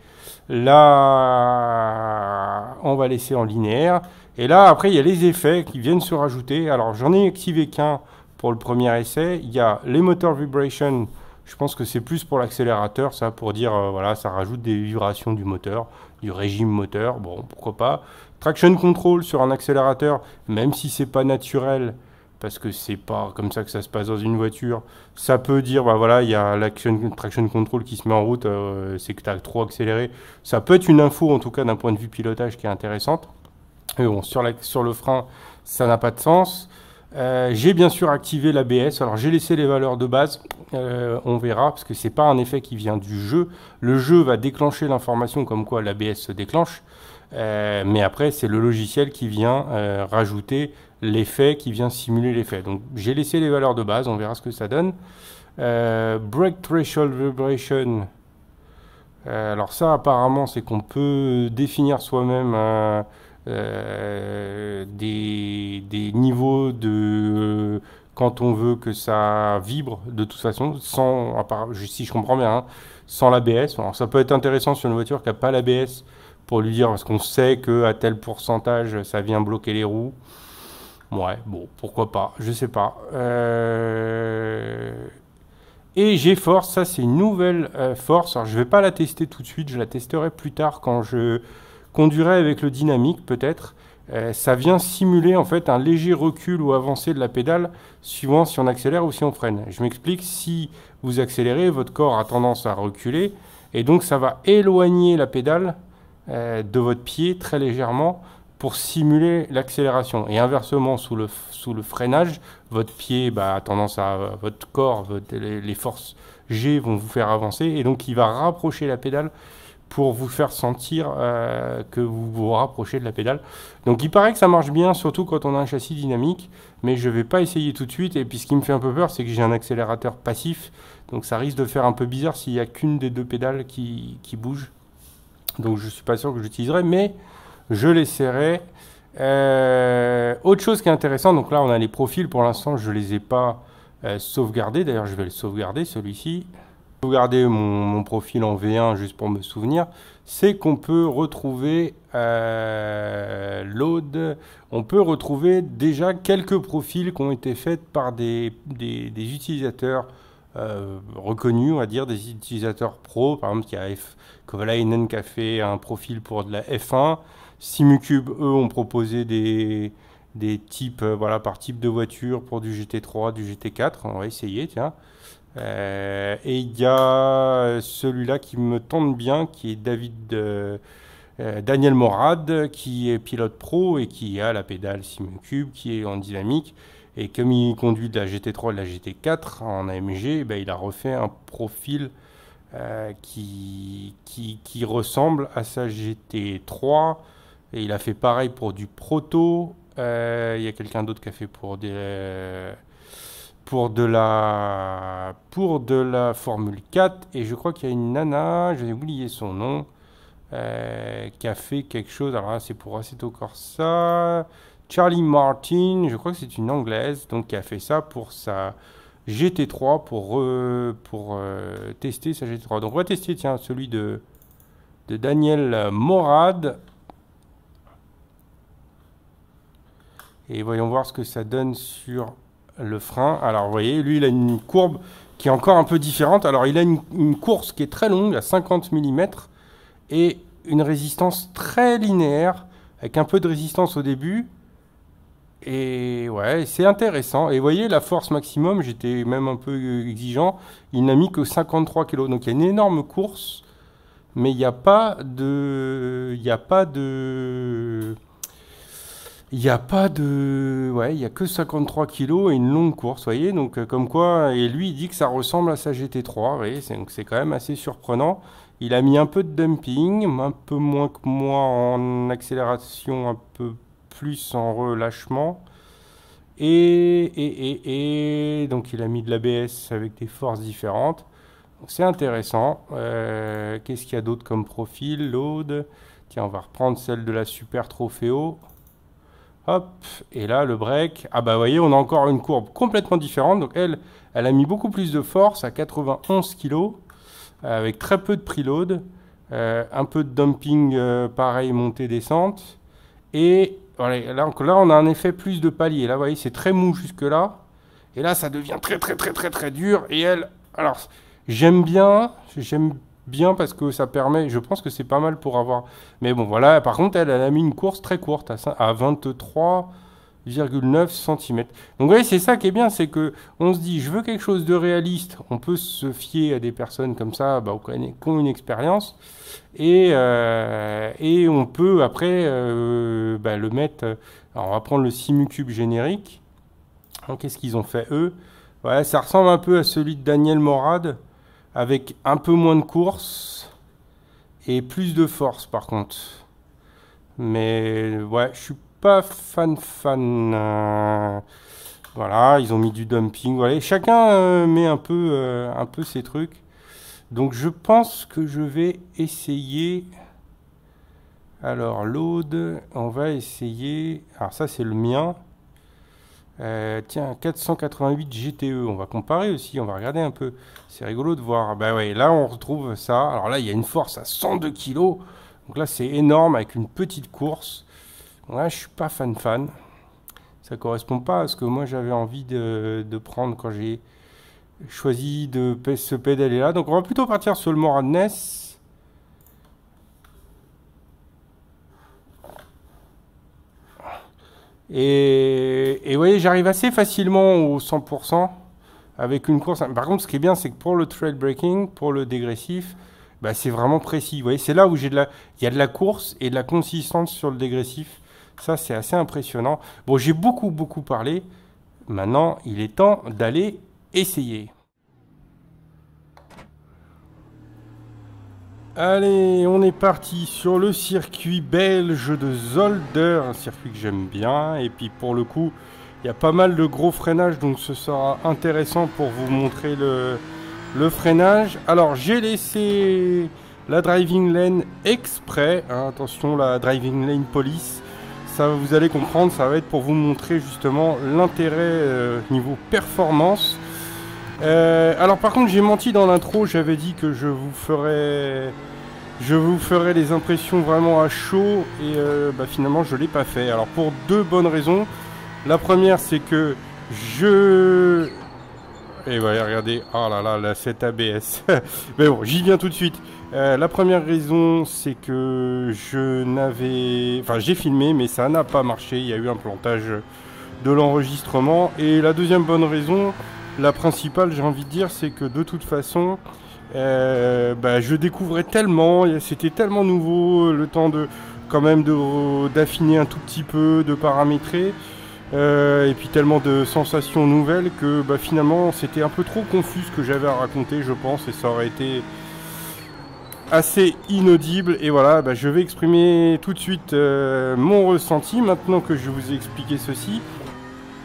Speaker 1: là, on va laisser en linéaire. Et là, après, il y a les effets qui viennent se rajouter. Alors, j'en ai activé qu'un pour le premier essai. Il y a les motor vibration. Je pense que c'est plus pour l'accélérateur, ça, pour dire, euh, voilà, ça rajoute des vibrations du moteur, du régime moteur. Bon, pourquoi pas. Traction control sur un accélérateur, même si c'est pas naturel, parce que c'est pas comme ça que ça se passe dans une voiture. Ça peut dire, bah voilà, il y a l'action traction control qui se met en route, euh, c'est que tu as trop accéléré. Ça peut être une info, en tout cas, d'un point de vue pilotage qui est intéressante. Mais bon, sur, la, sur le frein, ça n'a pas de sens. Euh, j'ai bien sûr activé l'A B S. Alors j'ai laissé les valeurs de base. Euh, on verra parce que c'est pas un effet qui vient du jeu. Le jeu va déclencher l'information comme quoi l'A B S se déclenche. Euh, mais après, c'est le logiciel qui vient euh, rajouter l'effet, qui vient simuler l'effet. Donc j'ai laissé les valeurs de base. On verra ce que ça donne. Euh, Brake Threshold Vibration. Euh, alors ça, apparemment, c'est qu'on peut définir soi-même euh, euh, des, des niveaux de euh, quand on veut que ça vibre de toute façon, sans, si je comprends bien, hein, sans l'A B S. Alors ça peut être intéressant sur une voiture qui n'a pas l'A B S pour lui dire parce qu'on sait qu'à tel pourcentage ça vient bloquer les roues. Ouais, bon, pourquoi pas, je sais pas. Euh... Et GeForce, ça c'est une nouvelle euh, force. Alors je vais pas la tester tout de suite, je la testerai plus tard quand je conduirai avec le dynamique peut-être. Euh, ça vient simuler en fait un léger recul ou avancée de la pédale suivant si on accélère ou si on freine. Je m'explique, si vous accélérez, votre corps a tendance à reculer et donc ça va éloigner la pédale euh, de votre pied très légèrement pour simuler l'accélération. Et inversement, sous le, sous le freinage, votre pied bah, a tendance à... Votre corps, votre, les, les forces G vont vous faire avancer. Et donc, il va rapprocher la pédale pour vous faire sentir euh, que vous vous rapprochez de la pédale. Donc, il paraît que ça marche bien, surtout quand on a un châssis dynamique. Mais je ne vais pas essayer tout de suite. Et puis, ce qui me fait un peu peur, c'est que j'ai un accélérateur passif. Donc, ça risque de faire un peu bizarre s'il n'y a qu'une des deux pédales qui, qui bouge. Donc, je ne suis pas sûr que j'utiliserai. Mais... je l'essaierai. Euh, autre chose qui est intéressant, donc là on a les profils, pour l'instant je ne les ai pas euh, sauvegardés, d'ailleurs je vais le sauvegarder celui-ci. Sauvegarder mon, mon profil en V un juste pour me souvenir, c'est qu'on peut retrouver euh, load, on peut retrouver déjà quelques profils qui ont été faits par des, des, des utilisateurs euh, reconnus, on va dire, des utilisateurs pro. Par exemple, il y a F, Kovalainen qui a fait un profil pour de la F un. Simucube, eux, ont proposé des, des types, euh, voilà, par type de voiture pour du G T trois, du G T quatre. On va essayer, tiens. Euh, et il y a celui-là qui me tente bien, qui est David, euh, euh, Daniel Morad, qui est pilote pro et qui a la pédale Simucube, qui est en dynamique. Et comme il conduit de la G T trois et de la G T quatre en A M G, ben, il a refait un profil euh, qui, qui, qui ressemble à sa G T trois. Et il a fait pareil pour du proto. Euh, il y a quelqu'un d'autre qui a fait pour des, euh, pour de la pour de la Formule quatre. Et je crois qu'il y a une nana, j'ai oublié son nom, euh, qui a fait quelque chose. Alors là, c'est pour Assetto Corsa. Charlie Martin, je crois que c'est une anglaise, donc qui a fait ça pour sa G T trois, pour, euh, pour euh, tester sa G T trois. Donc on va tester, tiens, celui de, de Daniel Morad. Et voyons voir ce que ça donne sur le frein. Alors vous voyez, lui il a une courbe qui est encore un peu différente. Alors il a une, une course qui est très longue, à cinquante millimètres, et une résistance très linéaire, avec un peu de résistance au début. Et ouais, c'est intéressant. Et vous voyez, la force maximum, j'étais même un peu exigeant, il n'a mis que cinquante-trois kilos. Donc il y a une énorme course, mais il n'y a pas de... Il n'y a pas de... Il n'y a pas de... Ouais, il n'y a que cinquante-trois kilos et une longue course, vous voyez. Donc euh, comme quoi, et lui il dit que ça ressemble à sa G T trois, vous voyez, c'est, donc c'est quand même assez surprenant. Il a mis un peu de dumping, un peu moins que moi en accélération, un peu plus en relâchement. Et, et, et, et donc il a mis de l'A B S avec des forces différentes. Donc c'est intéressant. Euh, qu'est-ce qu'il y a d'autre comme profil? Load. Tiens, on va reprendre celle de la Super Trofeo. Hop, et là le break. Ah bah vous voyez, on a encore une courbe complètement différente. Donc elle, elle a mis beaucoup plus de force à quatre-vingt-onze kilos, avec très peu de preload, euh, un peu de dumping, euh, pareil, montée-descente. Et voilà, là, là, on a un effet plus de palier. Là, vous voyez, c'est très mou jusque-là. Et là, ça devient très, très, très, très, très dur. Et elle, alors, j'aime bien, j'aime bien parce que ça permet, je pense que c'est pas mal pour avoir... Mais bon, voilà, par contre, elle, elle a mis une course très courte, à vingt-trois virgule neuf centimètres. Donc, vous voyez, c'est ça qui est bien, c'est que on se dit, je veux quelque chose de réaliste. On peut se fier à des personnes comme ça, bah, qui ont une expérience. Et, euh, et on peut après euh, bah, le mettre. Alors on va prendre le Simucube générique. Qu'est-ce qu'ils ont fait eux? Ouais, ça ressemble un peu à celui de Daniel Morad, avec un peu moins de course et plus de force par contre. Mais ouais, je suis pas fan fan. Euh, voilà, ils ont mis du dumping. Voilà, chacun euh, met un peu, euh, un peu ses trucs. Donc je pense que je vais essayer. Alors load, on va essayer. Alors ça c'est le mien. Euh, tiens, quatre cent quatre-vingt-huit G T E. On va comparer aussi. On va regarder un peu. C'est rigolo de voir. Bah ouais, là on retrouve ça. Alors là il y a une force à cent deux kilos. Donc là c'est énorme avec une petite course. Ouais, je suis pas fan fan. Ça correspond pas à ce que moi j'avais envie de, de prendre quand j'ai choisi de ce pédaler là. Donc on va plutôt partir sur le Moradness. Et, et vous voyez, j'arrive assez facilement au cent pour cent avec une course. Par contre, ce qui est bien, c'est que pour le trail braking, pour le dégressif, bah, c'est vraiment précis. Vous voyez, c'est là où j'ai de la, il y a de la course et de la consistance sur le dégressif. Ça, c'est assez impressionnant. Bon, j'ai beaucoup, beaucoup parlé. Maintenant, il est temps d'aller essayer. Allez, on est parti sur le circuit belge de Zolder, un circuit que j'aime bien. Et puis pour le coup, il y a pas mal de gros freinage, donc ce sera intéressant pour vous montrer le, le freinage. Alors j'ai laissé la driving lane exprès, hein, attention la driving lane police. Ça, vous allez comprendre, ça va être pour vous montrer justement l'intérêt euh, niveau performance. Euh, alors par contre j'ai menti dans l'intro, j'avais dit que je vous ferais je vous ferais les impressions vraiment à chaud et euh, bah, finalement je ne l'ai pas fait. Alors pour deux bonnes raisons. La première c'est que je... Et voilà, regardez, oh là là, là cet A B S. Mais bon, j'y viens tout de suite. Euh, la première raison c'est que je n'avais... Enfin j'ai filmé mais ça n'a pas marché, il y a eu un plantage de l'enregistrement. Et la deuxième bonne raison... La principale, j'ai envie de dire, c'est que de toute façon, euh, bah, je découvrais tellement, c'était tellement nouveau, le temps de quand même d'affiner un tout petit peu, de paramétrer, euh, et puis tellement de sensations nouvelles que bah, finalement c'était un peu trop confus ce que j'avais à raconter, je pense, et ça aurait été assez inaudible. Et voilà, bah, je vais exprimer tout de suite euh, mon ressenti maintenant que je vous ai expliqué ceci.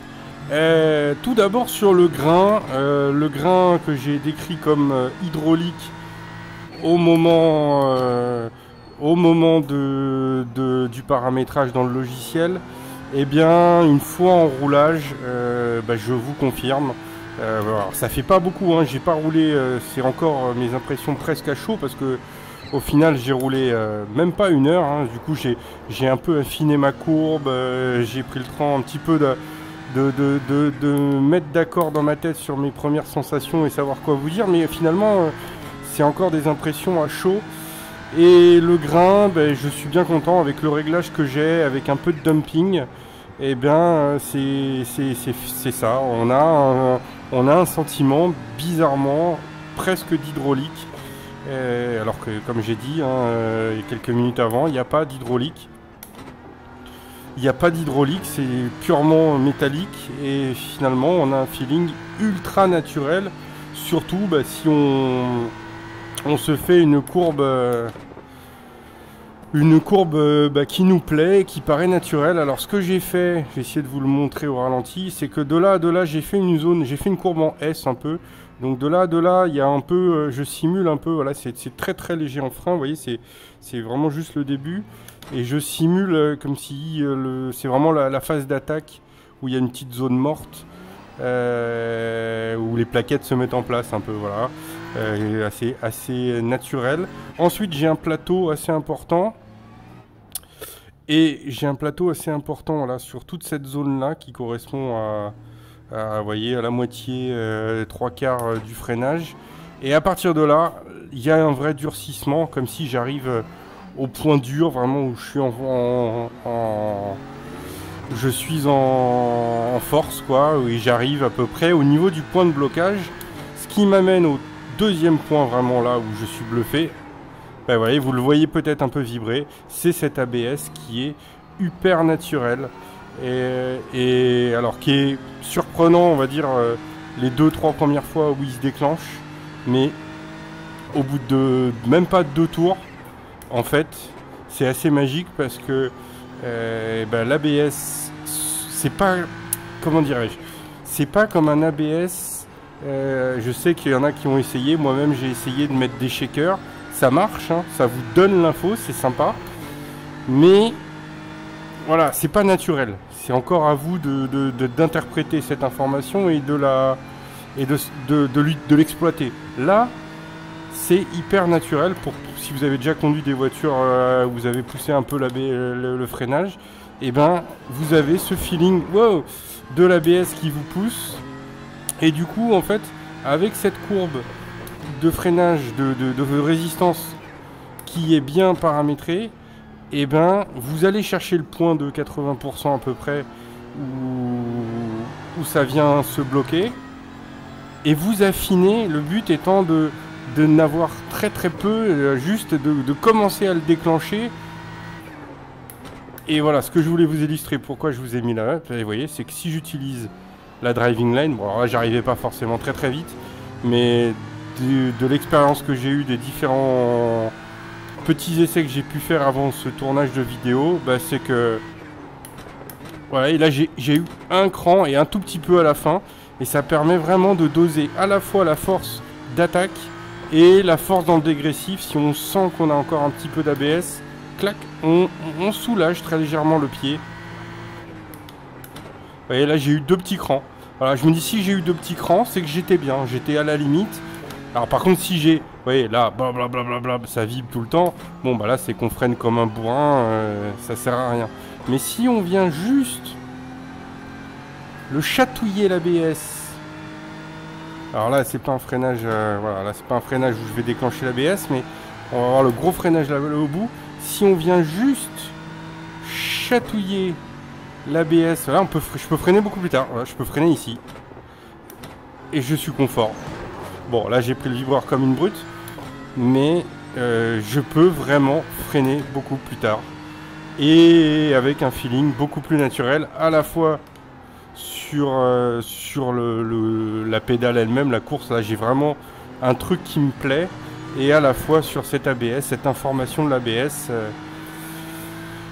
Speaker 1: Euh, tout d'abord sur le grain, euh, le grain que j'ai décrit comme euh, hydraulique au moment, euh, au moment de, de, du paramétrage dans le logiciel, eh bien une fois en roulage, euh, bah, je vous confirme, euh, alors, ça fait pas beaucoup, hein, j'ai pas roulé, euh, c'est encore mes impressions presque à chaud parce que au final j'ai roulé euh, même pas une heure, hein, du coup j'ai un peu affiné ma courbe, euh, j'ai pris le temps un petit peu de De, de, de, de mettre d'accord dans ma tête sur mes premières sensations et savoir quoi vous dire, mais finalement euh, c'est encore des impressions à chaud. Et le grain, ben, je suis bien content avec le réglage que j'ai, avec un peu de dumping, et bien c'est ça, on a, un, on a un sentiment bizarrement presque d'hydraulique, alors que comme j'ai dit hein, quelques minutes avant, il n'y a pas d'hydraulique. Il n'y a pas d'hydraulique, c'est purement métallique et finalement on a un feeling ultra naturel, surtout bah, si on, on se fait une courbe, euh, une courbe euh, bah, qui nous plaît, qui paraît naturelle. Alors ce que j'ai fait, j'ai essayé de vous le montrer au ralenti, c'est que de là à de là j'ai fait une zone, j'ai fait une courbe en S un peu. Donc de là à de là, il y a un peu, euh, je simule un peu, voilà, c'est très très léger en frein, vous voyez, c'est vraiment juste le début. Et je simule euh, comme si euh, c'est vraiment la, la phase d'attaque où il y a une petite zone morte, euh, où les plaquettes se mettent en place un peu, voilà, euh, assez, assez naturel. Ensuite j'ai un plateau assez important. Et j'ai un plateau assez important là, sur toute cette zone là qui correspond à... À, vous voyez, à la moitié, euh, trois quarts euh, du freinage. Et à partir de là, il y a un vrai durcissement, comme si j'arrive euh, au point dur, vraiment où je suis en, en, en je suis en, en force, quoi, où j'arrive à peu près au niveau du point de blocage, ce qui m'amène au deuxième point vraiment là où je suis bluffé. Ben, vous voyez, vous le voyez peut-être un peu vibrer, c'est cet A B S qui est hyper naturel. Et, et alors qui est surprenant, on va dire, euh, les deux trois premières fois où il se déclenche, mais au bout de même pas deux tours, en fait, c'est assez magique parce que euh, ben, l'A B S, c'est pas, comment dirais-je, c'est pas comme un A B S. Euh, je sais qu'il y en a qui ont essayé, moi-même j'ai essayé de mettre des shakers, ça marche, hein, ça vous donne l'info, c'est sympa, mais voilà, c'est pas naturel. C'est encore à vous d'interpréter de, de, de, cette information et de la et de, de, de, de l'exploiter. Là, c'est hyper naturel. Pour si vous avez déjà conduit des voitures, euh, vous avez poussé un peu la, le, le freinage, et ben vous avez ce feeling wow, de l'A B S qui vous pousse. Et du coup, en fait, avec cette courbe de freinage, de, de, de résistance qui est bien paramétrée, et eh ben vous allez chercher le point de quatre-vingts pour cent à peu près où, où ça vient se bloquer et vous affinez, le but étant de, de n'avoir très très peu, juste de, de commencer à le déclencher. Et voilà ce que je voulais vous illustrer, pourquoi je vous ai mis là, vous voyez, c'est que si j'utilise la driving line, bon alors là j'arrivais pas forcément très très vite, mais de, de l'expérience que j'ai eue des différents petits essais que j'ai pu faire avant ce tournage de vidéo, bah, c'est que voilà, et là j'ai eu un cran et un tout petit peu à la fin, et ça permet vraiment de doser à la fois la force d'attaque et la force dans le dégressif. Si on sent qu'on a encore un petit peu d'A B S, clac, on, on soulage très légèrement le pied. Vous voyez, là j'ai eu deux petits crans. Voilà, je me dis si j'ai eu deux petits crans, c'est que j'étais bien, j'étais à la limite. Alors par contre si j'ai, vous voyez là, blablabla, bla bla bla, ça vibre tout le temps, bon bah là c'est qu'on freine comme un bourrin, euh, ça sert à rien. Mais si on vient juste le chatouiller l'A B S, alors là c'est pas un freinage, euh, voilà, là c'est pas un freinage où je vais déclencher l'A B S, mais on va avoir le gros freinage là, là au bout. Si on vient juste chatouiller l'A B S, là on peut, je peux freiner beaucoup plus tard, voilà, je peux freiner ici, et je suis confort. Bon, là j'ai pris le vibreur comme une brute, mais euh, je peux vraiment freiner beaucoup plus tard. Et avec un feeling beaucoup plus naturel, à la fois sur, euh, sur le, le, la pédale elle-même, la course, là j'ai vraiment un truc qui me plaît, et à la fois sur cet A B S, cette information de l'A B S. Euh,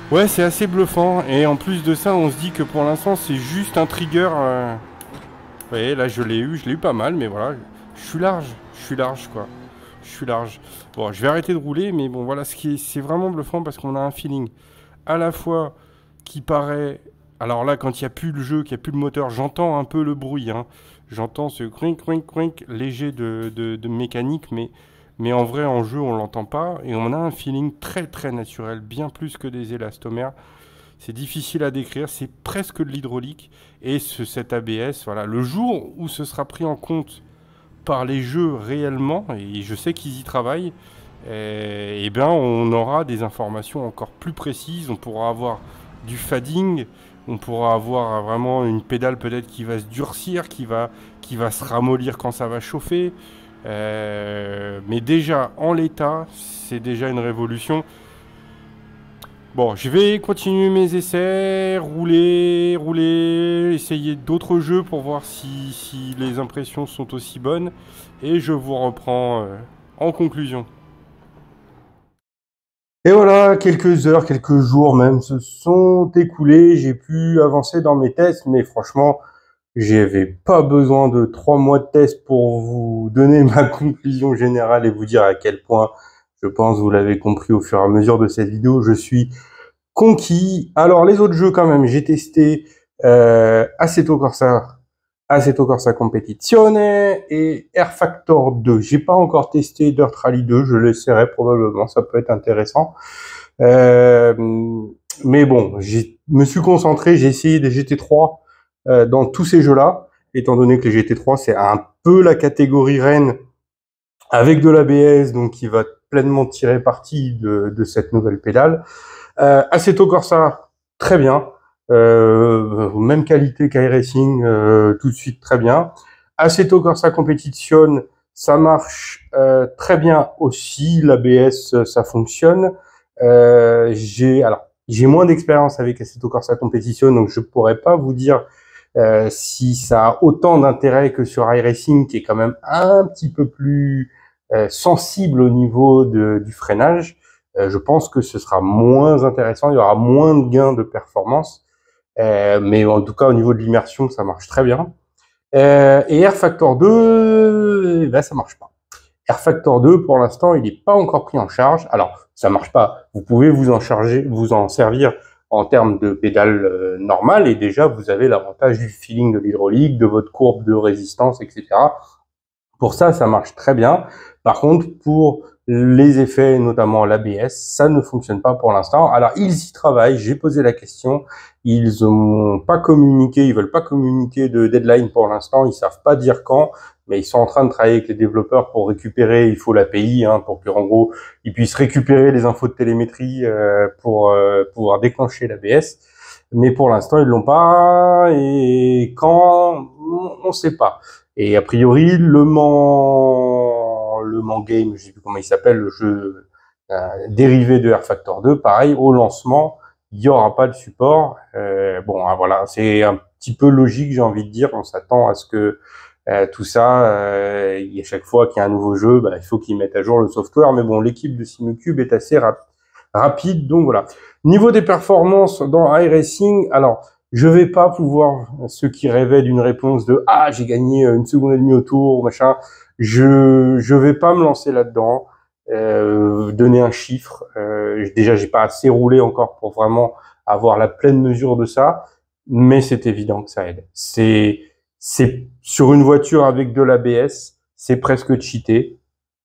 Speaker 1: Ouais, c'est assez bluffant. Et en plus de ça, on se dit que pour l'instant, c'est juste un trigger. Euh... Vous voyez, là, je l'ai eu. Je l'ai eu pas mal, mais voilà. Je suis large. Je suis large, quoi. Je suis large. Bon, je vais arrêter de rouler, mais bon, voilà, ce qui est, c'est vraiment bluffant parce qu'on a un feeling à la fois qui paraît... Alors là, quand il n'y a plus le jeu, qu'il n'y a plus le moteur, j'entends un peu le bruit. Hein. J'entends ce crink, crink, crink léger de, de, de mécanique, mais... Mais en vrai, en jeu, on l'entend pas. Et on a un feeling très très naturel, bien plus que des élastomères. C'est difficile à décrire, c'est presque de l'hydraulique. Et ce, cet A B S, voilà, le jour où ce sera pris en compte par les jeux réellement, et je sais qu'ils y travaillent, et, et bien on aura des informations encore plus précises. On pourra avoir du fading, on pourra avoir vraiment une pédale peut-être qui va se durcir, qui va, qui va se ramollir quand ça va chauffer. Euh, mais déjà, en l'état, c'est déjà une révolution. Bon, je vais continuer mes essais, rouler, rouler, essayer d'autres jeux pour voir si, si les impressions sont aussi bonnes. Et je vous reprends euh, en conclusion. Et voilà, quelques heures, quelques jours même se sont écoulés. J'ai pu avancer dans mes tests, mais franchement... J'avais pas besoin de trois mois de test pour vous donner ma conclusion générale et vous dire à quel point, je pense, vous l'avez compris au fur et à mesure de cette vidéo, je suis conquis. Alors, les autres jeux quand même, j'ai testé euh, Assetto Corsa, Assetto Corsa Competizione et Air Factor deux. J'ai pas encore testé Dirt Rally deux, je l'essaierai probablement, ça peut être intéressant. Euh, mais bon, je me suis concentré, j'ai essayé des G T trois dans tous ces jeux-là, étant donné que les G T trois, c'est un peu la catégorie reine avec de l'A B S, donc qui va pleinement tirer parti de, de cette nouvelle pédale. Euh, Assetto Corsa, très bien. Euh, même qualité qu'iRacing, euh, tout de suite très bien. Assetto Corsa Competizione, ça marche euh, très bien aussi. L'A B S, ça fonctionne. Euh, j'ai alors j'ai moins d'expérience avec Assetto Corsa Competizione, donc je pourrais pas vous dire Euh, si ça a autant d'intérêt que sur iRacing, qui est quand même un petit peu plus euh, sensible au niveau de, du freinage, euh, je pense que ce sera moins intéressant, il y aura moins de gains de performance, euh, mais en tout cas au niveau de l'immersion, ça marche très bien. Euh, et Air Factor deux, ben, ça marche pas. Air Factor deux, pour l'instant, il n'est pas encore pris en charge. Alors, ça marche pas. Vous pouvez vous en charger, vous en servir en termes de pédale euh, normale, et déjà, vous avez l'avantage du feeling de l'hydraulique, de votre courbe de résistance, et cetera. Pour ça, ça marche très bien. Par contre, pour les effets, notamment l'A B S, ça ne fonctionne pas pour l'instant. Alors, ils y travaillent. J'ai posé la question. Ils n'ont pas communiqué, ils veulent pas communiquer de deadline pour l'instant. Ils savent pas dire quand, mais ils sont en train de travailler avec les développeurs pour récupérer. Il faut l'A P I, hein, pour que, en gros, ils puissent récupérer les infos de télémétrie euh, pour euh, pouvoir déclencher l'A B S. Mais pour l'instant, ils l'ont pas. Et quand, on ne sait pas. Et a priori, Le Mans, Le Mans Game, je sais plus comment il s'appelle, le jeu euh, dérivé de Air Factor deux, pareil, au lancement, il n'y aura pas de support. Euh, bon, hein, voilà, c'est un petit peu logique, j'ai envie de dire. On s'attend à ce que euh, tout ça, euh, il y a chaque fois qu'il y a un nouveau jeu, bah, il faut qu'ils mettent à jour le software. Mais bon, l'équipe de Simucube est assez rap rapide, donc voilà. Niveau des performances dans iRacing, alors, je vais pas pouvoir, ceux qui rêvaient d'une réponse de ah j'ai gagné une seconde et demie au tour, machin, je je vais pas me lancer là-dedans, euh, donner un chiffre. Euh, déjà j'ai pas assez roulé encore pour vraiment avoir la pleine mesure de ça, mais c'est évident que ça aide. C'est c'est sur une voiture avec de l'A B S, c'est presque cheaté.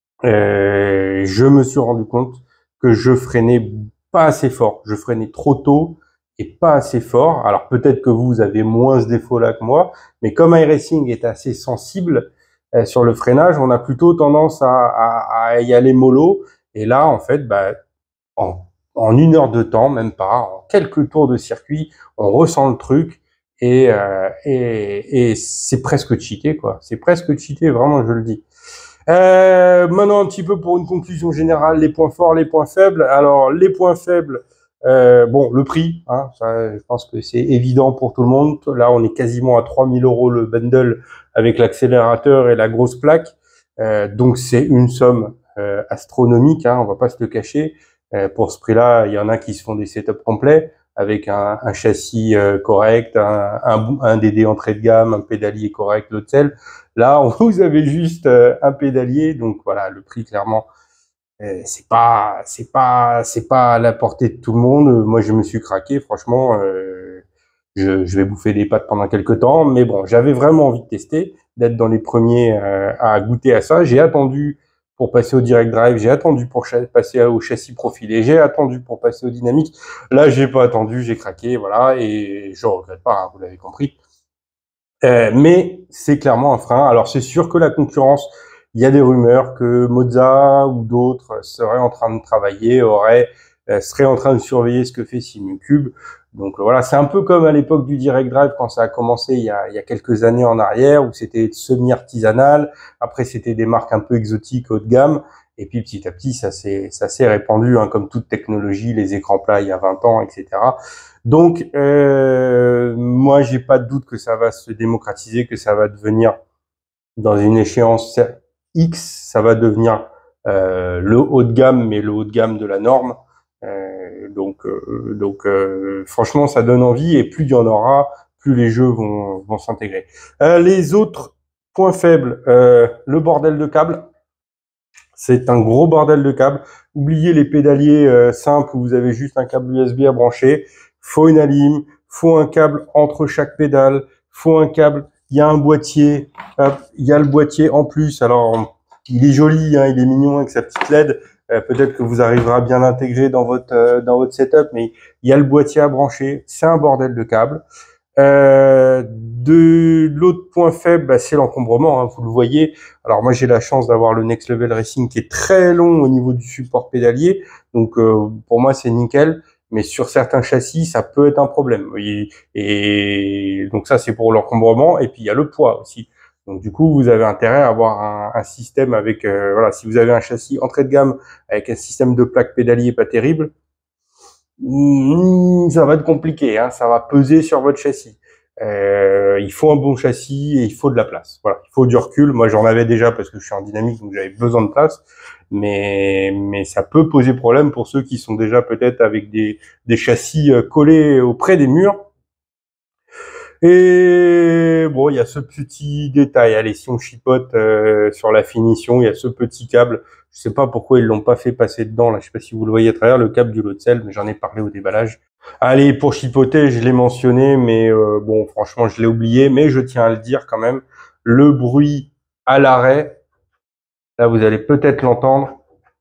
Speaker 1: Euh, je me suis rendu compte que je freinais pas assez fort, je freinais trop tôt et pas assez fort. Alors peut-être que vous avez moins ce défaut-là que moi, mais comme iRacing est assez sensible euh, sur le freinage, on a plutôt tendance à, à, à y aller mollo. Et là, en fait, bah, en, en une heure de temps, même pas, en quelques tours de circuit, on ressent le truc et, euh, et, et c'est presque cheaté, quoi. C'est presque cheaté, vraiment, je le dis. Euh, maintenant, un petit peu pour une conclusion générale, les points forts, les points faibles. Alors, les points faibles, euh, bon, le prix, hein, ça, je pense que c'est évident pour tout le monde. Là, on est quasiment à trois mille euros le bundle avec l'accélérateur et la grosse plaque. Euh, donc, c'est une somme euh, astronomique, hein, on va pas se le cacher. Euh, pour ce prix-là, il y en a qui se font des setups complets avec un, un châssis euh, correct, un, un, un D D entrée de gamme, un pédalier correct, l'autre selle. Là, vous avez juste euh, un pédalier, donc voilà, le prix clairement, euh, c'est pas, c'est pas, c'est pas à la portée de tout le monde. Moi, je me suis craqué, franchement. Euh, je, je vais bouffer des pâtes pendant quelques temps, mais bon, j'avais vraiment envie de tester, d'être dans les premiers euh, à goûter à ça. J'ai attendu pour passer au direct drive, j'ai attendu pour passer au châssis profilé, j'ai attendu pour passer au dynamique. Là, j'ai pas attendu, j'ai craqué, voilà, et je regrette pas, hein, vous l'avez compris. Euh, mais c'est clairement un frein. Alors c'est sûr que la concurrence, il y a des rumeurs que Mozza ou d'autres seraient en train de travailler, auraient, euh, seraient en train de surveiller ce que fait Simucube. Donc voilà, c'est un peu comme à l'époque du Direct Drive quand ça a commencé il y a, il y a quelques années en arrière, où c'était semi-artisanal. Après c'était des marques un peu exotiques haut de gamme. Et puis petit à petit, ça s'est ça s'est répandu, hein, comme toute technologie, les écrans plats il y a vingt ans, et cetera. Donc, euh, moi, j'ai pas de doute que ça va se démocratiser, que ça va devenir, dans une échéance X, ça va devenir euh, le haut de gamme, mais le haut de gamme de la norme. Euh, donc, euh, donc, euh, franchement, ça donne envie, et plus il y en aura, plus les jeux vont, vont s'intégrer. Euh, les autres points faibles, euh, le bordel de câbles. C'est un gros bordel de câbles. Oubliez les pédaliers euh, simples où vous avez juste un câble U S B à brancher. Faut une alim, faut un câble entre chaque pédale, faut un câble. Il y a un boîtier, hop, il y a le boîtier en plus. Alors, il est joli, hein, il est mignon avec sa petite L E D. Euh, peut-être que vous arriverez à bien l'intégrer dans votre euh, dans votre setup, mais il y a le boîtier à brancher. C'est un bordel de câbles. Euh, de l'autre point faible, bah, c'est l'encombrement, hein, vous le voyez. Alors moi j'ai la chance d'avoir le Next Level Racing qui est très long au niveau du support pédalier, donc euh, pour moi c'est nickel. Mais sur certains châssis ça peut être un problème. Et, et donc ça c'est pour l'encombrement. Et puis il y a le poids aussi. Donc du coup vous avez intérêt à avoir un, un système avec euh, voilà, si vous avez un châssis entrée de gamme avec un système de plaque pédalier pas terrible, Mmh, ça va être compliqué, hein, ça va peser sur votre châssis. Euh, il faut un bon châssis et il faut de la place. Voilà, il faut du recul. Moi, j'en avais déjà parce que je suis en dynamique, donc j'avais besoin de place. Mais mais ça peut poser problème pour ceux qui sont déjà peut-être avec des des châssis collés auprès des murs. Et bon, il y a ce petit détail. Allez, si on chipote euh, sur la finition, il y a ce petit câble. Je sais pas pourquoi ils l'ont pas fait passer dedans. Là, je sais pas si vous le voyez à travers le câble du lot de sel, mais j'en ai parlé au déballage. Allez, pour chipoter, je l'ai mentionné, mais euh, bon, franchement, je l'ai oublié. Mais je tiens à le dire quand même. Le bruit à l'arrêt, là, vous allez peut-être l'entendre.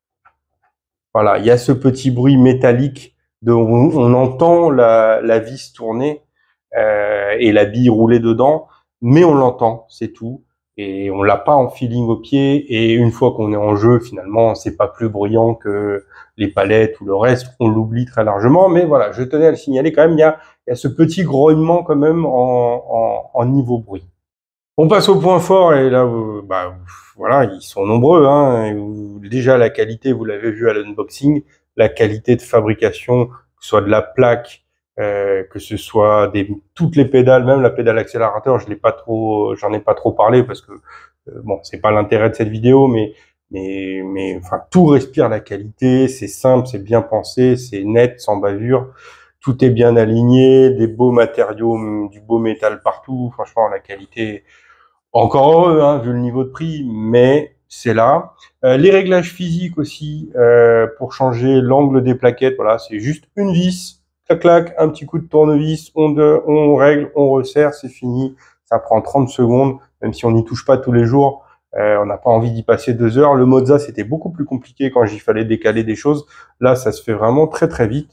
Speaker 1: Voilà, il y a ce petit bruit métallique de, on, on entend la, la vis tourner. Euh, et la bille roulée dedans, mais on l'entend, c'est tout, et on l'a pas en feeling au pied. Et une fois qu'on est en jeu, finalement, c'est pas plus bruyant que les palettes ou le reste, on l'oublie très largement. Mais voilà, je tenais à le signaler quand même. Il y a, il y a ce petit grognement quand même en, en, en niveau bruit. On passe au point fort, et là, vous, bah, voilà, ils sont nombreux, hein. Déjà la qualité, vous l'avez vu à l'unboxing, la qualité de fabrication, que ce soit de la plaque, Euh, que ce soit des toutes les pédales, même la pédale accélérateur, je l'ai pas trop, j'en ai pas trop parlé parce que euh, bon, c'est pas l'intérêt de cette vidéo, mais mais mais enfin tout respire la qualité, c'est simple, c'est bien pensé, c'est net, sans bavure, tout est bien aligné, des beaux matériaux, du beau métal partout. Franchement, la qualité, encore heureux, hein, vu le niveau de prix, mais c'est là. Euh, les réglages physiques aussi euh, pour changer l'angle des plaquettes, voilà, c'est juste une vis. Clac, clac, un petit coup de tournevis, on, de, on règle, on resserre, c'est fini. Ça prend trente secondes, même si on n'y touche pas tous les jours. Euh, on n'a pas envie d'y passer deux heures. Le Mozza, c'était beaucoup plus compliqué quand j'y fallait décaler des choses. Là, ça se fait vraiment très, très vite.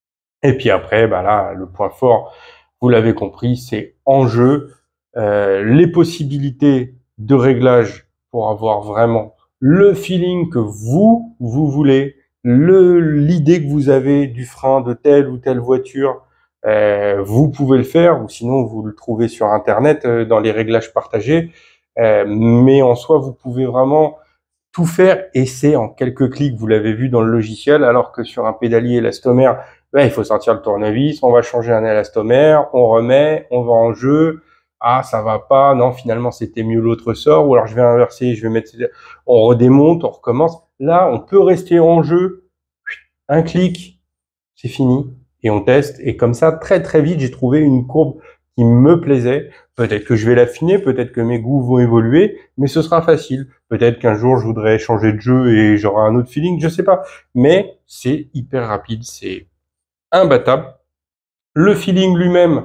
Speaker 1: Et puis après, bah là, le point fort, vous l'avez compris, c'est en jeu. Euh, les possibilités de réglage pour avoir vraiment le feeling que vous, vous voulez, le l'idée que vous avez du frein de telle ou telle voiture, euh, vous pouvez le faire, ou sinon vous le trouvez sur Internet euh, dans les réglages partagés. Euh, mais en soi, vous pouvez vraiment tout faire, et c'est en quelques clics, vous l'avez vu dans le logiciel, alors que sur un pédalier élastomère, ben, il faut sortir le tournevis, on va changer un élastomère, on remet, on va en jeu. Ah, ça va pas, non, finalement c'était mieux l'autre sort, ou alors je vais inverser, je vais mettre, on redémonte, on recommence. Là, on peut rester en jeu un clic, c'est fini, et on teste. Et comme ça, très très vite, j'ai trouvé une courbe qui me plaisait. Peut-être que je vais l'affiner, peut-être que mes goûts vont évoluer, mais ce sera facile. Peut-être qu'un jour, je voudrais changer de jeu et j'aurai un autre feeling, je sais pas. Mais c'est hyper rapide, c'est imbattable. Le feeling lui-même,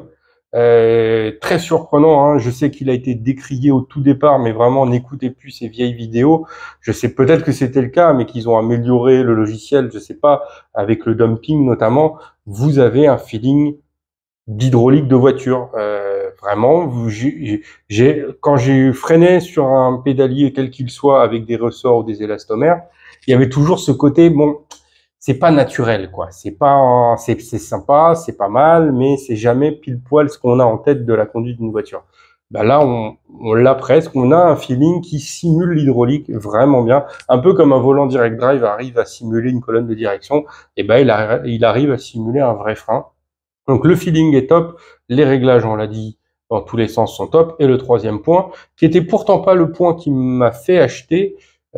Speaker 1: euh, très surprenant, hein. Je sais qu'il a été décrié au tout départ, mais vraiment, n'écoutez plus ces vieilles vidéos. Je sais peut-être que c'était le cas, mais qu'ils ont amélioré le logiciel, je sais pas, avec le dumping notamment. Vous avez un feeling d'hydraulique de voiture. Euh, vraiment, j'ai, j'ai, quand j'ai freiné sur un pédalier, quel qu'il soit, avec des ressorts ou des élastomères, il y avait toujours ce côté, bon, c'est pas naturel, quoi. C'est pas, c'est, c'est sympa, c'est pas mal, mais c'est jamais pile poil ce qu'on a en tête de la conduite d'une voiture. Ben là, on, on l'a presque. On a un feeling qui simule l'hydraulique vraiment bien, un peu comme un volant direct drive arrive à simuler une colonne de direction. Et ben, il, a, il arrive à simuler un vrai frein. Donc le feeling est top, les réglages, on l'a dit, dans tous les sens sont top. Et le troisième point, qui était pourtant pas le point qui m'a fait acheter,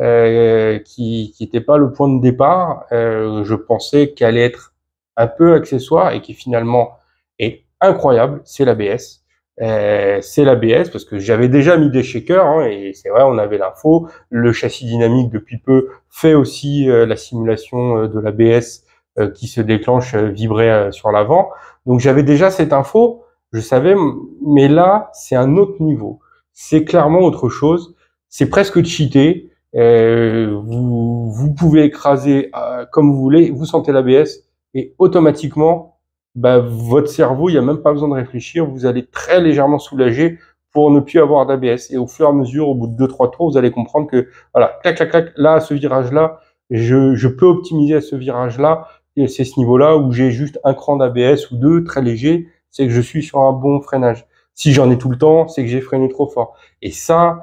Speaker 1: euh, qui qui était pas le point de départ, euh, je pensais qu'elle allait être un peu accessoire et qui finalement est incroyable, c'est l'A B S. Euh, c'est l'A B S parce que j'avais déjà mis des shakers, hein, et c'est vrai, on avait l'info. Le châssis dynamique depuis peu fait aussi euh, la simulation euh, de l'A B S euh, qui se déclenche euh, vibrer euh, sur l'avant. Donc j'avais déjà cette info, je savais, mais là, c'est un autre niveau. C'est clairement autre chose. C'est presque cheaté. Euh, vous, vous pouvez écraser euh, comme vous voulez, vous sentez l'A B S et automatiquement, bah, votre cerveau, il n'y a même pas besoin de réfléchir, vous allez très légèrement soulager pour ne plus avoir d'A B S. Et au fur et à mesure, au bout de deux, trois tours, vous allez comprendre que, voilà, clac, clac, clac, là, à ce virage-là, je, je peux optimiser à ce virage-là. Et c'est ce niveau-là où j'ai juste un cran d'A B S ou deux, très léger, c'est que je suis sur un bon freinage. Si j'en ai tout le temps, c'est que j'ai freiné trop fort. Et ça,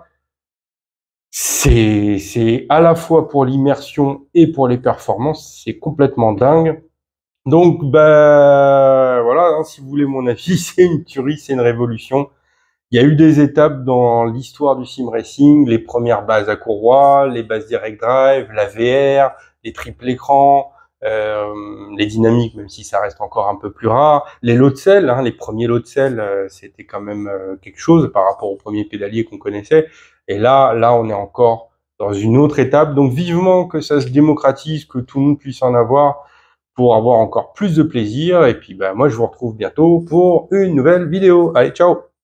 Speaker 1: c'est, c'est à la fois pour l'immersion et pour les performances, c'est complètement dingue. Donc, bah, voilà, hein, si vous voulez mon avis, c'est une tuerie, c'est une révolution. Il y a eu des étapes dans l'histoire du sim racing, les premières bases à courroie, les bases direct drive, la V R, les triples écrans, euh, les dynamiques, même si ça reste encore un peu plus rare, les lots de sel, hein, les premiers lots de sel, euh, c'était quand même euh, quelque chose par rapport aux premiers pédaliers qu'on connaissait. Et là, là, on est encore dans une autre étape. Donc, vivement que ça se démocratise, que tout le monde puisse en avoir pour avoir encore plus de plaisir. Et puis, bah, moi, je vous retrouve bientôt pour une nouvelle vidéo. Allez, ciao!